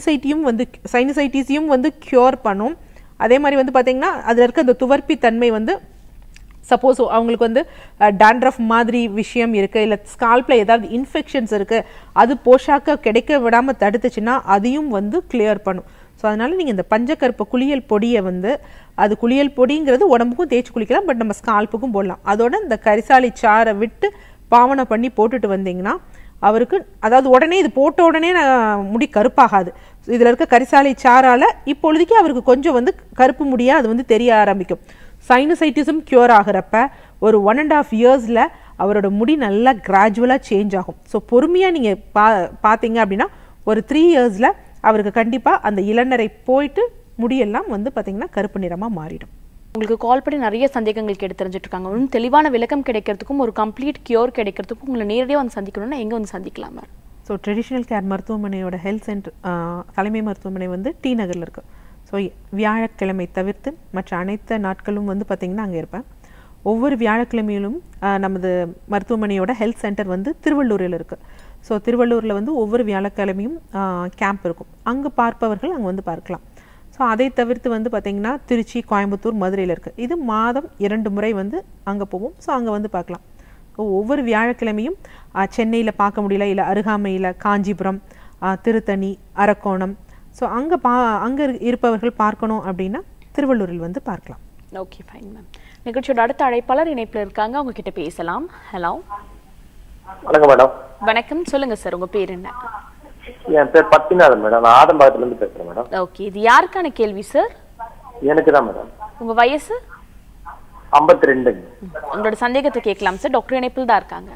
சைனசைட்டிஸையும் வந்து க்யூர் பண்ணும். அதே மாதிரி வந்து பார்த்தீங்கன்னா அதில் இருக்க அந்த துவர்ப்பி தன்மை வந்து சப்போஸ் அவங்களுக்கு வந்து டாண்ட்ரஃப் மாதிரி விஷயம் இருக்குது, இல்லை ஸ்கால்ப்ல ஏதாவது இன்ஃபெக்ஷன்ஸ் இருக்குது, அது போஷாக்க கிடைக்க விடாமல் தடுத்துச்சுன்னா அதையும் வந்து கிளியர் பண்ணும். ஸோ அதனால நீங்கள் இந்த பஞ்சகற்ப குளியல் பொடியை வந்து, அது குளியல் பொடிங்கிறது உடம்புக்கும் தேய்ச்சி குளிக்கலாம், பட் நம்ம ஸ்கால்ப்புக்கும் போடலாம். அதோட இந்த கரிசாலை சாறை விட்டு பாவனை பண்ணி போட்டுட்டு வந்தீங்கன்னா அவருக்கு, அதாவது உடனே இது போட்ட உடனே முடி கருப்பாகாது. இதில் இருக்க கரிசாலை சாறால் இப்பொழுதுக்கு அவருக்கு கொஞ்சம் வந்து கருப்பு முடியா அது வந்து தெரிய ஆரம்பிக்கும். சைனசைட்டிஸும் க்யூர் ஆகிறப்ப ஒரு 1.5 yearsல அவரோட முடி நல்லா கிராஜுவலாக சேஞ்ச் ஆகும். ஸோ பொறுமையாக நீங்கள் பார்த்தீங்க அப்படின்னா ஒரு 3 yearsல அவருக்கு கண்டிப்பாக அந்த இளநரை போயிட்டு முடியெல்லாம் வந்து பார்த்தீங்கன்னா கருப்பு நிறமாக மாறிடும். உங்களுக்கு கால் பண்ணி நிறைய சந்தேகங்கள் கேட்டு தெரிஞ்சுட்டு இருக்காங்க. இன்னும் தெளிவான விளக்கம் கிடைக்கிறதுக்கும் ஒரு கம்ப்ளீட் கியூர் கிடைக்கிறதுக்கும் உங்களை நேரடியாக வந்து சந்திக்கணும்னா எங்கே வந்து சந்திக்கலாம்? ஸோ ட்ரெடிஷ்னல் கேர் மருத்துவமனையோட ஹெல்த் சென்டர் தலைமை மருத்துவமனை வந்து டி நகரில் இருக்குது. ஸோ வியாழக்கிழமை தவிர்த்து மற்ற அனைத்து நாட்களும் வந்து பார்த்திங்கன்னா அங்கே இருப்பேன். ஒவ்வொரு வியாழக்கிழமையிலும் நமது மருத்துவமனையோட ஹெல்த் சென்டர் வந்து திருவள்ளூரில் இருக்குது. ஸோ திருவள்ளூரில் வந்து ஒவ்வொரு வியாழக்கிழமையும் கேம்ப் இருக்கும், அங்கே பார்ப்பவர்கள் அங்கே வந்து பார்க்கலாம். ஸோ அதை தவிர்த்து வந்து பார்த்திங்கன்னா திருச்சி, கோயம்புத்தூர், மதுரையில் இருக்குது. இது மாதம் 2 முறை வந்து அங்கே போவோம். ஸோ அங்கே வந்து பார்க்கலாம். ஸோ ஒவ்வொரு வியாழக்கிழமையும் சென்னையில் பார்க்க முடியல, இல்லை அருகாமையில் காஞ்சிபுரம், திருத்தணி, அரக்கோணம், ஸோ அங்கே இருப்பவர்கள் பார்க்கணும் அப்படின்னா திருவள்ளூரில் வந்து பார்க்கலாம். Okay, fine ma'am. நிகழ்ச்சியோட அடுத்த அழைப்பாளர் இணைப்புல இருக்காங்க, அவங்க கிட்ட பேசலாம். ஹலோ. வணக்கம் மேடம். வணக்கம், சொல்லுங்க சார், உங்க பேர் என்ன? என் பேர் பத்திநாதன் மேடம். நான் ஆதம்பாக்கத்துல இருந்து பேசுறேன் மேடம். ஓகே, இது யாருக்கான கேள்வி சார்? எனக்கு தான் மேடம். உங்க வயசு? 52. உங்களோட சந்தேகத்தை கேட்கலாம் சார், டாக்டர் இணைப்பில் தான் இருக்காங்க.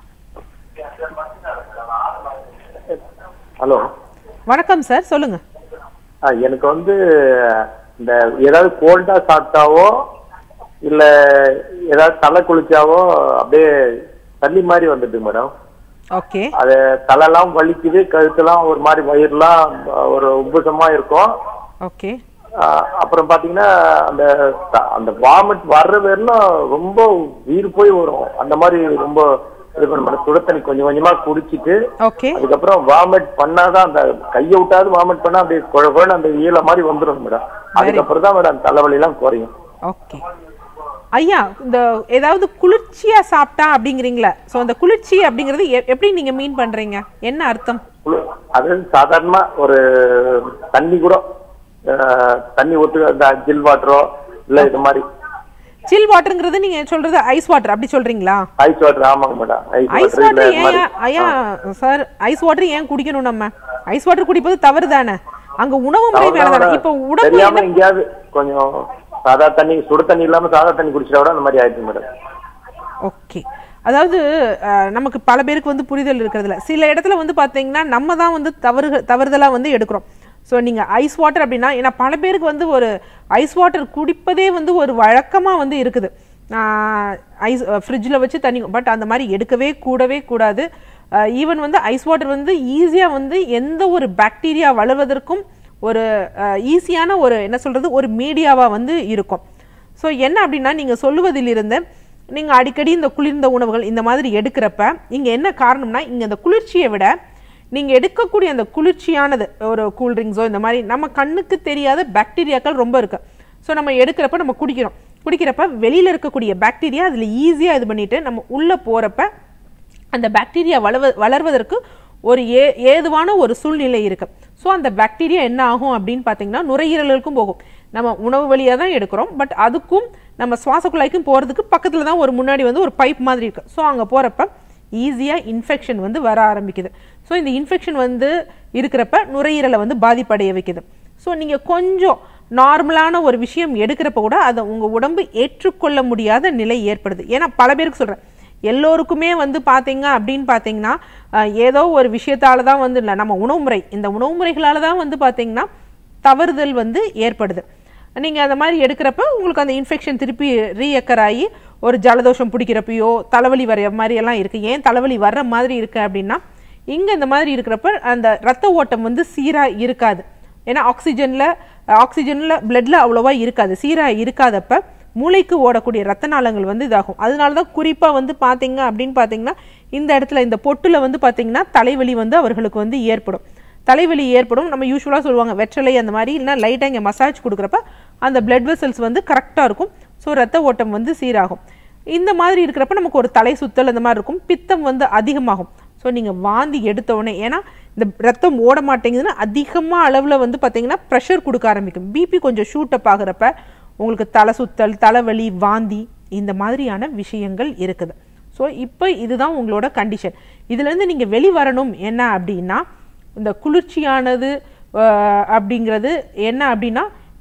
ஹலோ. வணக்கம் சார், சொல்லுங்க. எனக்கு இந்த ஏதாவது கோல்டா சாப்பிட்டாவோ இல்ல ஏதாவது தலை குளிச்சாவோ அப்படியே தண்ணி மாதிரி வந்துட்டு மேடம். ஓகே. அது தலைலாம் வலிக்குது, கழுத்துலாம் ஒரு மாதிரி, வயிறுலாம் ஒரு உப்புசமா இருக்கும். ஓகே. அப்புறம் பாத்தீங்கன்னா அந்த வாமிட் வர்ற பேர்லாம் ரொம்ப உயிர் போய் வரும். அந்த மாதிரி ரொம்ப இது பண்ண மேடம். சுட தண்ணி கொஞ்சம் கொஞ்சமா குடிச்சிட்டு அதுக்கப்புறம் வாமிட் பண்ணாதான், அந்த கையை விட்டாது வாமிட் பண்ணா அப்படியே குழ அந்த ஈல மாதிரி வந்துடும் மேடம். அதுக்கப்புறம் தான் மேடம் தலைவலி எல்லாம் குறையும். ஓகே ஐயா, இந்த ஏதாவது குளிர்ச்சியா சாப்பிட்டா அப்படிங்கிறீங்களா? சோ அந்த குளிர்ச்சி அப்படிங்கிறது எப்படி நீங்க மீன் பண்றீங்க, என்ன அர்த்தம்? அது சாதாரணமா ஒரு தண்ணி கூட, தண்ணி ஊத்து, அந்த ஜில் வாட்டரோ இல்ல இது மாதிரி. சில் வாட்டர்ங்கிறது நீங்க சொல்றது ஐஸ் வாட்டர் அப்படி சொல்றீங்களா? Ice water. ஆமாங்க மேடம். ஐஸ் வாட்டர் ஏன் ஐயா சார், ஐஸ் வாட்டர் ஏன் குடிக்கணும்? நம்ம ஐஸ் வாட்டர் குடிப்பது தவறு தானே? அங்க உணவு முறை வேற தானே. இப்போ உடம்பு தெரியாம எங்கயாவது கொஞ்சம் சாதா தண்ணி, சுடு தண்ணி இல்லாம சாதா தண்ணி குடிச்சா கூட அந்த மாதிரி ஆயிடுச்சு மேடம். ஓகே. அதாவது நமக்கு பல பேருக்கு புரிதல் இருக்கிறதுல சில இடத்துல பாத்தீங்கன்னா நம்ம தான் தவறுதலா எடுக்கிறோம். ஸோ நீங்கள் ஐஸ் வாட்டர் அப்படின்னா, ஏன்னா பல பேருக்கு ஒரு ஐஸ் வாட்டர் குடிப்பதே ஒரு வழக்கமாக இருக்குது. ஐஸ் ஃப்ரிட்ஜில் வச்சு தண்ணி, பட் அந்த மாதிரி எடுக்கவே கூடாது. ஈவன் ஐஸ் வாட்டர் ஈஸியாக எந்த ஒரு பாக்டீரியா வளர்வதற்கும் ஒரு ஈஸியான ஒரு என்ன சொல்கிறது ஒரு மீடியாவாக இருக்கும். ஸோ என்ன அப்படின்னா, நீங்கள் சொல்லுவதிலிருந்து நீங்கள் அடிக்கடி இந்த குளிர்ந்த உணவுகள் இந்த மாதிரி எடுக்கிறப்ப இங்கே என்ன காரணம்னா, இங்கே இந்த குளிர்ச்சியை விட நீங்கள் எடுக்கக்கூடிய அந்த குளிர்ச்சியானது ஒரு கூல்ட்ரிங்க்ஸோ இந்த மாதிரி நம்ம கண்ணுக்கு தெரியாத பாக்டீரியாக்கள் ரொம்ப இருக்கு. ஸோ நம்ம எடுக்கிறப்ப நம்ம குடிக்கிறப்ப வெளியில் இருக்கக்கூடிய பாக்டீரியா அதில் ஈஸியாக இது பண்ணிட்டு நம்ம உள்ளே போகிறப்ப அந்த பாக்டீரியா வளர்வதற்கு ஒரு ஏதுவான ஒரு சூழ்நிலை இருக்கு. ஸோ அந்த பாக்டீரியா என்ன ஆகும் அப்படின்னு பார்த்தீங்கன்னா நுரையீரலுக்கும் போகும். நம்ம உணவு வழியாக தான் எடுக்கிறோம், பட் அதுக்கும் நம்ம சுவாச குழாய்க்கும் போகிறதுக்கு பக்கத்தில் தான் ஒரு முன்னாடி ஒரு பைப் மாதிரி இருக்கு. ஸோ அங்கே போகிறப்ப ஈஸியாக இன்ஃபெக்ஷன் வர ஆரம்பிக்குது. ஸோ இந்த இன்ஃபெக்ஷன் இருக்கிறப்ப நுரையீரலை பாதிப்படைய வைக்குது. ஸோ நீங்கள் கொஞ்சம் நார்மலான ஒரு விஷயம் எடுக்கிறப்ப கூட அதை உங்கள் உடம்பு ஏற்றுக்கொள்ள முடியாத நிலை ஏற்படுது. ஏன்னா பல பேருக்கு சொல்கிறேன், எல்லோருக்குமே பார்த்தீங்க அப்படின்னு பார்த்தீங்கன்னா ஏதோ ஒரு விஷயத்தால தான் இல்லை, நம்ம உணவுமுறை, இந்த உணவுமுறைகளால் தான் பார்த்தீங்கன்னா தவறுதல் ஏற்படுது. நீங்கள் அந்த மாதிரி எடுக்கிறப்ப உங்களுக்கு அந்த இன்ஃபெக்ஷன் திருப்பி ரீஎக்கர் ஆகி ஒரு ஜலதோஷம் பிடிக்கிறப்பையோ தலைவலி வர மாதிரி எல்லாம் இருக்குது. ஏன் தலைவலி வர்ற மாதிரி இருக்குது அப்படின்னா, இங்கே இந்த மாதிரி இருக்கிறப்ப அந்த ரத்த ஓட்டம் சீராக இருக்காது. ஏன்னா ஆக்சிஜனில் பிளட்டில் அவ்வளோவா இருக்காது. சீராக இருக்காதப்ப மூளைக்கு ஓடக்கூடிய ரத்த நாளங்கள் இதாகும். அதனால தான் குறிப்பாக பார்த்தீங்க அப்படின்னு பார்த்தீங்கன்னா இந்த இடத்துல இந்த பொட்டில் பார்த்தீங்கன்னா தலைவலி அவர்களுக்கு ஏற்படும். தலைவலி ஏற்படும். நம்ம யூஸ்வலாக சொல்லுவாங்க வெற்றலை அந்த மாதிரி, இல்லைனா லைட்டாக இங்கே மசாஜ் கொடுக்குறப்ப அந்த பிளட் வெசல்ஸ் கரெக்டாக இருக்கும். ஸோ ரத்த ஓட்டம் சீராகும். இந்த மாதிரி இருக்கிறப்ப நமக்கு ஒரு தலை சுத்தல் அந்த மாதிரி இருக்கும். பித்தம் அதிகமாகும். ஸோ நீங்கள் வாந்தி எடுத்தோடனே, ஏன்னா இந்த ரத்தம் ஓட மாட்டேங்குதுன்னா அதிகமாக அளவில் பார்த்தீங்கன்னா ப்ரெஷர் கொடுக்க ஆரம்பிக்கும். பிபி கொஞ்சம் ஷூட்டப் ஆகிறப்ப உங்களுக்கு தலை சுத்தல், தலைவலி, வாந்தி இந்த மாதிரியான விஷயங்கள் இருக்குது. ஸோ இப்போ இதுதான் உங்களோட கண்டிஷன். இதுலேருந்து நீங்கள் வெளிவரணும் என்ன அப்படின்னா, இந்த குளிர்ச்சியானது அப்படிங்கிறது என்ன அப்படின்னா,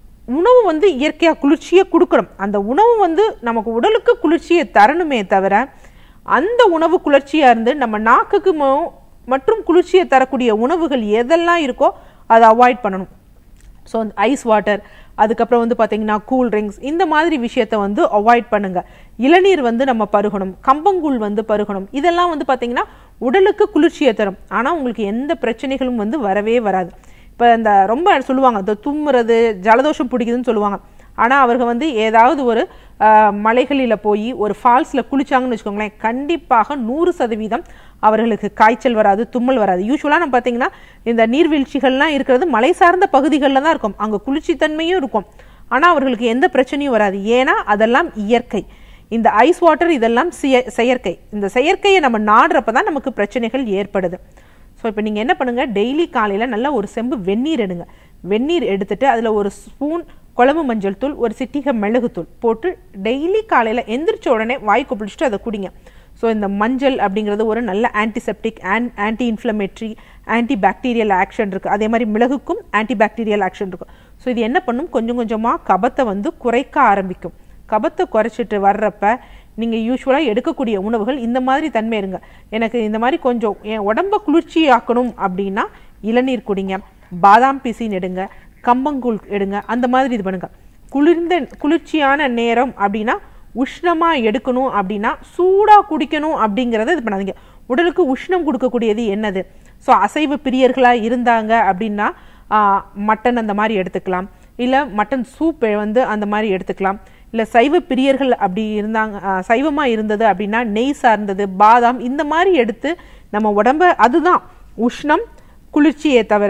உணவு இயற்கையாக குளிர்ச்சியை கொடுக்கணும். அந்த உணவு நமக்கு உடலுக்கு குளிர்ச்சியை தரணுமே தவிர, அந்த உணவு குளிர்ச்சியாக இருந்து நம்ம நாக்குக்கு மற்றும் குளிர்ச்சியை தரக்கூடிய உணவுகள் எதெல்லாம் இருக்கோ அதை அவாய்ட் பண்ணணும். ஸோ ஐஸ் வாட்டர், அதுக்கப்புறம் பார்த்தீங்கன்னா கூல் ட்ரிங்க்ஸ் இந்த மாதிரி விஷயத்த அவாய்ட் பண்ணுங்க. இளநீர் நம்ம பருகணும், கம்பங்கூழ் பருகணும். இதெல்லாம் பார்த்தீங்கன்னா உடலுக்கு குளிர்ச்சியை தரும். ஆனால் உங்களுக்கு எந்த பிரச்சனைகளும் வரவே வராது. இப்போ இந்த ரொம்ப சொல்லுவாங்க, இந்த தும்முறது, ஜலதோஷம் பிடிக்குதுன்னு சொல்லுவாங்க. ஆனால் அவர்கள் ஏதாவது ஒரு மலைகளில் போய் ஒரு ஃபால்ஸில் குளிச்சாங்கன்னு வச்சுக்கோங்களேன், கண்டிப்பாக 100% அவர்களுக்கு காய்ச்சல் வராது, தும்மல் வராது. யூஸ்வலாக நம்ம பார்த்தீங்கன்னா இந்த நீர்வீழ்ச்சிகள்லாம் இருக்கிறது மலை சார்ந்த பகுதிகளில் தான் இருக்கும். அங்கே குளிர்ச்சித்தன்மையும் இருக்கும், ஆனால் அவர்களுக்கு எந்த பிரச்சனையும் வராது. ஏன்னா அதெல்லாம் இயற்கை. இந்த ஐஸ் வாட்டர் இதெல்லாம் செயற்கை. இந்த செயற்கையை நம்ம நாடுறப்ப தான் நமக்கு பிரச்சனைகள் ஏற்படுது. ஸோ இப்போ நீங்கள் என்ன பண்ணுங்கள், டெய்லி காலையில் நல்லா ஒரு செம்பு வெந்நீர் எடுங்க. வெந்நீர் எடுத்துட்டு அதில் ஒரு ஸ்பூன் குழம்பு மஞ்சள் தூள், ஒரு சிட்டிகை மிளகுத்தூள் போட்டு டெய்லி காலையில் எந்திரிச்ச உடனே வாய் கொப்பளிச்சுட்டு அதை குடிங்க. ஸோ இந்த மஞ்சள் அப்படிங்கிறது ஒரு நல்ல antiseptic, anti inflammatory, antibacterial action இருக்குது. அதே மாதிரி மிளகுக்கும் ஆன்டி பாக்டீரியல் ஆக்ஷன் இருக்கும். ஸோ இது என்ன பண்ணும், கொஞ்சம் கொஞ்சமாக கபத்தை வந்து குறைக்க ஆரம்பிக்கும். கபத்தை குறைச்சிட்டு வர்றப்ப நீங்கள் யூஸ்வலாக எடுக்கக்கூடிய உணவுகள் இந்த மாதிரி தன்மை இருங்க. எனக்கு இந்த மாதிரி கொஞ்சம் என் உடம்பை குளிர்ச்சி ஆக்கணும் அப்படின்னா இளநீர் குடிங்க, பாதாம் பிசின் எடுங்க, கம்பங்கூழ் எடுங்க, அந்த மாதிரி இது பண்ணுங்க. குளிர்ச்சியான நேரம் அப்படின்னா உஷ்ணமாக எடுக்கணும் அப்படின்னா சூடாக குடிக்கணும் அப்படிங்கிறத இது பண்ணாதீங்க. உடலுக்கு உஷ்ணம் கொடுக்கக்கூடியது என்னது? ஸோ அசைவ பிரியர்களாக இருந்தாங்க அப்படின்னா மட்டன் அந்த மாதிரி எடுத்துக்கலாம், இல்லை மட்டன் சூப் வந்து அந்த மாதிரி எடுத்துக்கலாம். இல்லை சைவ பிரியர்கள் அப்படி இருந்தாங்க, சைவமாக இருந்தது அப்படின்னா நெய் சார்ந்தது, பாதாம் இந்த மாதிரி எடுத்து நம்ம உடம்ப, அதுதான் உஷ்ணம் குளிர்ச்சியே தவிர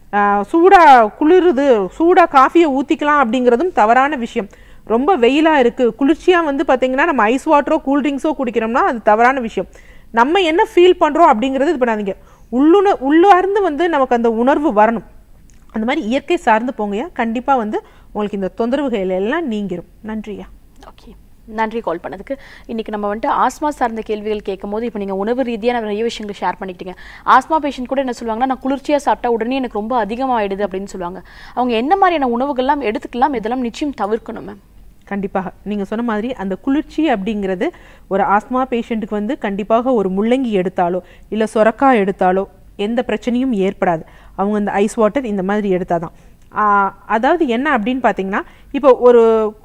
சூடாக குளிருது சூடாக காஃபியை ஊற்றிக்கலாம் அப்படிங்கிறதும் தவறான விஷயம். ரொம்ப வெயிலாக இருக்குது, குளிர்ச்சியாக வந்து பார்த்திங்கன்னா நம்ம ஐஸ் வாட்டரோ கூல்ட்ரிங்க்ஸோ குடிக்கிறோம்னா அது தவறான விஷயம். நம்ம என்ன ஃபீல் பண்ணுறோம் அப்படிங்கிறது இது பண்ணாதீங்க. உள்ளார்ந்து வந்து நமக்கு அந்த உணர்வு வரணும். அந்த மாதிரி இயற்கை சார்ந்து போங்கய்யா, கண்டிப்பாக வந்து உங்களுக்கு இந்த தொந்தரவுகள் எல்லாம் நீங்கிரும். நன்றியா. ஓகே, நன்றி கால் பண்ணதுக்கு. இன்னைக்கு நம்ம வந்துட்டு ஆஸ்மா சார்ந்த கேள்விகள் கேட்கும் போது இப்போ நீங்கள் உணவு ரீதியாக நிறைய விஷயங்கள் ஷேர் பண்ணிக்கிட்டீங்க. ஆஸ்மா பேஷண்ட் கூட என்ன சொல்லுவாங்கன்னா, நான் குளிர்ச்சியாக சாப்பிட்டா உடனே எனக்கு ரொம்ப அதிகமாகிடுது அப்படின்னு சொல்லுவாங்க. அவங்க என்ன மாதிரியான உணவுகள்லாம் எடுத்துக்கலாம், இதெல்லாம் நிச்சயம் தவிர்க்கணும் மேம்? கண்டிப்பாக நீங்கள் சொன்ன மாதிரி அந்த குளிர்ச்சி அப்படிங்கிறது ஒரு ஆஸ்மா பேஷண்ட்டுக்கு வந்து கண்டிப்பாக ஒரு முள்ளங்கி எடுத்தாலோ இல்லை சொரக்காய் எடுத்தாலோ எந்த பிரச்சனையும் ஏற்படாது. அவங்க இந்த ஐஸ் வாட்டர் இந்த மாதிரி எடுத்தால் தான். அதாவது என்ன அப்படின்னு பார்த்தீங்கன்னா, இப்போ ஒரு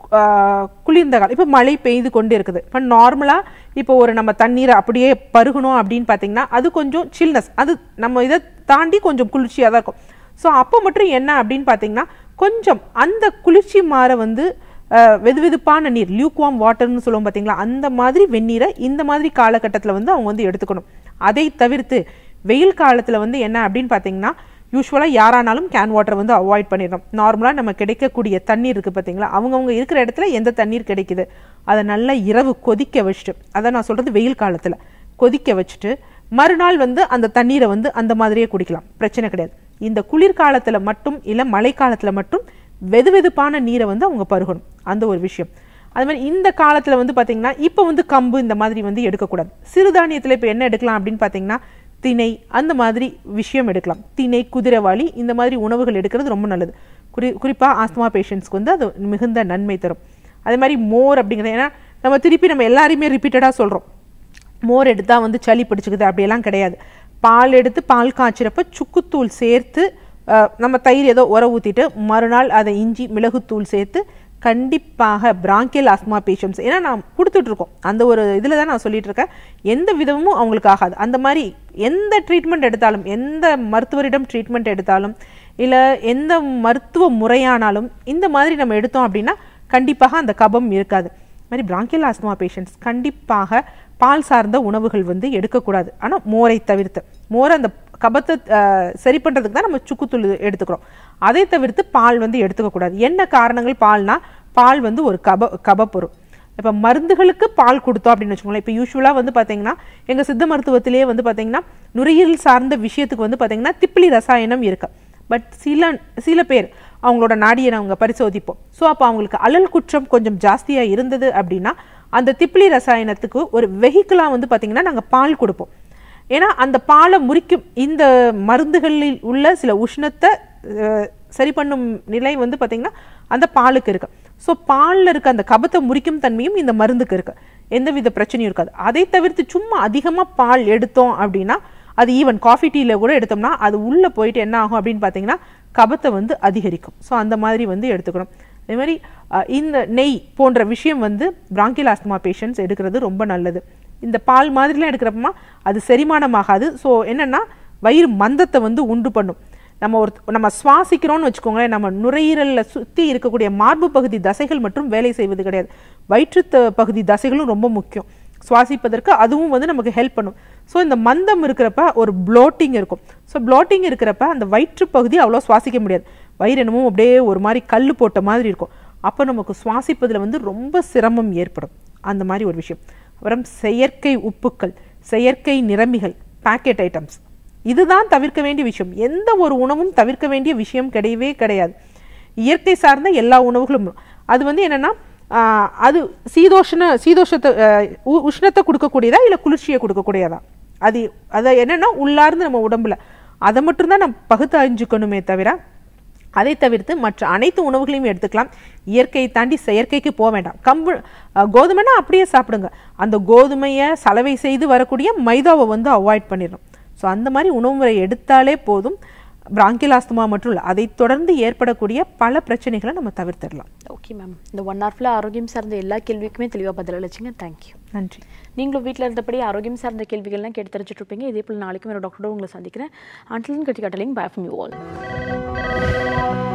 குளிர்ந்த காலம், இப்போ மழை பெய்து கொண்டு இருக்குது. இப்போ நார்மலாக இப்போ ஒரு நம்ம தண்ணீரை அப்படியே பருகணும் அப்படின்னு பார்த்தீங்கன்னா அது கொஞ்சம் சில்னஸ், அது நம்ம இதை தாண்டி கொஞ்சம் குளிர்ச்சியாக தான் இருக்கும். ஸோ அப்போ மட்டும் என்ன அப்படின்னு பார்த்தீங்கன்னா, கொஞ்சம் அந்த குளிர்ச்சி மாற வந்து வெதுவெதுப்பான நீர், லியூக்வார்ம் வாட்டர்னு சொல்லுவோம் பார்த்தீங்களா, அந்த மாதிரி வெந்நீரை இந்த மாதிரி காலகட்டத்தில் வந்து அவங்க வந்து எடுத்துக்கணும். அதை தவிர்த்து வெயில் காலத்தில் வந்து என்ன அப்படின்னு பார்த்தீங்கன்னா, யூஸ்வலாக யாரானாலும் கேன் வாட்டர் வந்து அவாய்ட் பண்ணிடணும். நார்மலாக நம்ம கிடைக்கக்கூடிய தண்ணீர் இருக்குது பார்த்தீங்களா, அவங்கவுங்க இருக்கிற இடத்துல எந்த தண்ணீர் கிடைக்குது அதை நல்லா இரவு கொதிக்க வச்சுட்டு, அதை நான் சொல்கிறது வெயில் காலத்தில் கொதிக்க வச்சுட்டு மறுநாள் வந்து அந்த தண்ணீரை வந்து அந்த மாதிரியே குடிக்கலாம், பிரச்சனை கிடையாது. இந்த குளிர்காலத்தில் மட்டும் இல்லை மழை காலத்தில் மட்டும் வெதுவெதுப்பான நீரை வந்து அவங்க பருகணும், அந்த ஒரு விஷயம். அது மாதிரி இந்த காலத்தில் வந்து பார்த்தீங்கன்னா இப்போ வந்து கம்பு இந்த மாதிரி வந்து எடுக்கக்கூடாது. சிறுதானியத்தில் இப்போ என்ன எடுக்கலாம் அப்படின்னு பார்த்தீங்கன்னா, திணை அந்த மாதிரி விஷயம் எடுக்கலாம். திணை, குதிரைவாளி இந்த மாதிரி உணவுகள் எடுக்கிறது ரொம்ப நல்லது. குறிப்பாக ஆஸ்துமா பேஷண்ட்ஸ்க்கு வந்து அது மிகுந்த நன்மை தரும். அதே மாதிரி மோர் அப்படிங்கிறது, ஏன்னா நம்ம திருப்பி நம்ம எல்லாரையுமே ரிப்பீட்டடாக சொல்கிறோம், மோர் எடுத்தால் வந்து சளி பிடிச்சிக்குது, அப்படியெல்லாம் கிடையாது. பால் எடுத்து பால் காய்ச்சிறப்ப சுக்குத்தூள் சேர்த்து நம்ம தயிர் ஏதோ உர ஊற்றிட்டு மறுநாள் அதை இஞ்சி மிளகுத்தூள் சேர்த்து கண்டிப்பாக பிராங்கியல் ஆஸ்மா பேஷண்ட்ஸ், ஏன்னா நான் கொடுத்துட்ருக்கோம் அந்த ஒரு இதில் தான் நான் சொல்லிட்டு இருக்கேன், எந்த விதமும் அவங்களுக்கு ஆகாது. அந்த மாதிரி எந்த ட்ரீட்மெண்ட் எடுத்தாலும், எந்த மருத்துவரிடம் ட்ரீட்மெண்ட் எடுத்தாலும், இல்லை எந்த மருத்துவ முறையானாலும் இந்த மாதிரி நம்ம எடுத்தோம் அப்படின்னா கண்டிப்பாக அந்த கபம் இருக்காது. மாதிரி பிராங்கியல் ஆஸ்மா பேஷண்ட்ஸ் கண்டிப்பாக பால் சார்ந்த உணவுகள் வந்து எடுக்கக்கூடாது. ஆனால் மோரை தவிர்த்து, மோரை அந்த கபத்தை சரி பண்ணுறதுக்கு தான் நம்ம சுக்குத்தூள் எடுத்துக்கிறோம். அதை தவிர்த்து பால் வந்து எடுத்துக்கக்கூடாது. என்ன காரணங்கள்? பால்னா பால் வந்து ஒரு கபப்பொருள். இப்போ மருந்துகளுக்கு பால் கொடுத்தோம் அப்படின்னு வச்சுக்கோங்களேன். இப்போ யூஸ்வலாக வந்து பார்த்தீங்கன்னா எங்கள் சித்த மருத்துவத்திலேயே வந்து பார்த்தீங்கன்னா நுரையீரல் சார்ந்த விஷயத்துக்கு வந்து பார்த்தீங்கன்னா திப்பிலி ரசாயனம் இருக்கு. பட் சில பேர் அவங்களோட நாடியை அவங்க பரிசோதிப்போம். ஸோ அப்போ அவங்களுக்கு அழல் குற்றம் கொஞ்சம் ஜாஸ்தியாக இருந்தது அப்படின்னா அந்த திப்பிலி ரசாயனத்துக்கு ஒரு வெஹிக்கிளாக வந்து பார்த்தீங்கன்னா நாங்கள் பால் கொடுப்போம். ஏன்னா அந்த பாலை முறிக்கும் இந்த மருந்துகளில் உள்ள சில உஷ்ணத்தை சரி பண்ணும் நிலை வந்து பார்த்தீங்கன்னா அந்த பாலுக்கு இருக்கு. ஸோ பாலில் இருக்க அந்த கபத்தை முறிக்கும் தன்மையும் இந்த மருந்துக்கு இருக்கு, எந்தவித பிரச்சனையும் இருக்காது. அதை தவிர்த்து சும்மா அதிகமாக பால் எடுத்தோம் அப்படின்னா, அது ஈவன் காஃபி டீயில் கூட எடுத்தோம்னா அது உள்ளே போயிட்டு என்ன ஆகும் அப்படின்னு பார்த்தீங்கன்னா கபத்தை வந்து அதிகரிக்கும். ஸோ அந்த மாதிரி வந்து எடுத்துக்கணும். அதே மாதிரி இந்த நெய் போன்ற விஷயம் வந்து பிராங்கியல் ஆஸ்துமா பேஷண்ட்ஸ் எடுக்கிறது ரொம்ப நல்லது. இந்த பால் மாதிரிலாம் எடுக்கிறப்பமா அது செரிமானமாகாது. ஸோ என்னென்னா வயிறு மந்தத்தை வந்து உண்டு பண்ணும். நம்ம சுவாசிக்கிறோம்னு வச்சுக்கோங்களேன், நம்ம நுரையீரலில் சுற்றி இருக்கக்கூடிய மார்பு பகுதி தசைகள் மற்றும் வேலை செய்வது கிடையாது, வயிற்று பகுதி தசைகளும் ரொம்ப முக்கியம் சுவாசிப்பதற்கு. அதுவும் வந்து நமக்கு ஹெல்ப் பண்ணும். ஸோ இந்த மந்தம் இருக்கிறப்ப ஒரு ப்ளோட்டிங் இருக்கும். ஸோ ப்ளோட்டிங் இருக்கிறப்ப அந்த வயிற்று பகுதி அவ்வளோ சுவாசிக்க முடியாது, வயிறு என்னமோ அப்படியே ஒரு மாதிரி கல் போட்ட மாதிரி இருக்கும். அப்போ நமக்கு சுவாசிப்பதில் வந்து ரொம்ப சிரமம் ஏற்படும். அந்த மாதிரி ஒரு விஷயம். அப்புறம் செயற்கை உப்புக்கள், செயற்கை நிறமிகள், பேக்கெட் ஐட்டம்ஸ், இதுதான் தவிர்க்க வேண்டிய விஷயம். எந்த ஒரு உணவும் தவிர்க்க வேண்டிய விஷயம் கிடையவே கிடையாது. இயற்கை சார்ந்த எல்லா உணவுகளும். அது வந்து என்னன்னா அது சீதோஷத்தை உஷ்ணத்தை கொடுக்கக்கூடியதா இல்லை குளிர்ச்சியை கொடுக்கக்கூடியதா, அதை என்னன்னா உள்ளார்ந்து நம்ம உடம்புல அதை மட்டும்தான் நம்ம பகுத்து அறிஞ்சுக்கணுமே தவிர, அதை தவிர்த்து மற்ற அனைத்து உணவுகளையும் எடுத்துக்கலாம். இயற்கையை தாண்டி செயற்கைக்கு போக வேண்டாம். கோதுமைனா அப்படியே சாப்பிடுங்க. அந்த கோதுமையை சலவை செய்து வரக்கூடிய மைதாவை வந்து அவாய்ட் பண்ணிடணும். ஸோ அந்த மாதிரி உணவு முறை எடுத்தாலே போதும். பிராங்கியல் ஆஸ்துமா மட்டும் இல்லை, அதை தொடர்ந்து ஏற்படக்கூடிய பல பிரச்சனைகளை நம்ம தவிர்த்திடலாம். ஓகே மேம், இந்த 1 hour ஃபுல்லாக ஆரோக்கியம் சார்ந்த எல்லா கேள்விக்குமே தெளிவாக பதில் அளிச்சிங்க. தேங்க்யூ. நன்றி. நீங்களும் வீட்டில் இருந்தபடி ஆரோக்கியம் சார்ந்த கேள்விகள்லாம் கேட்டு தெரிஞ்சுட்டு இருப்பீங்க. இதே போல் நாளைக்கும் ஒரு டாக்டரோட உங்களை சந்திக்கிறேன். அன்டில் கட்டி கட்டலிங் பை ஃப்ரம் யூ ஆல்.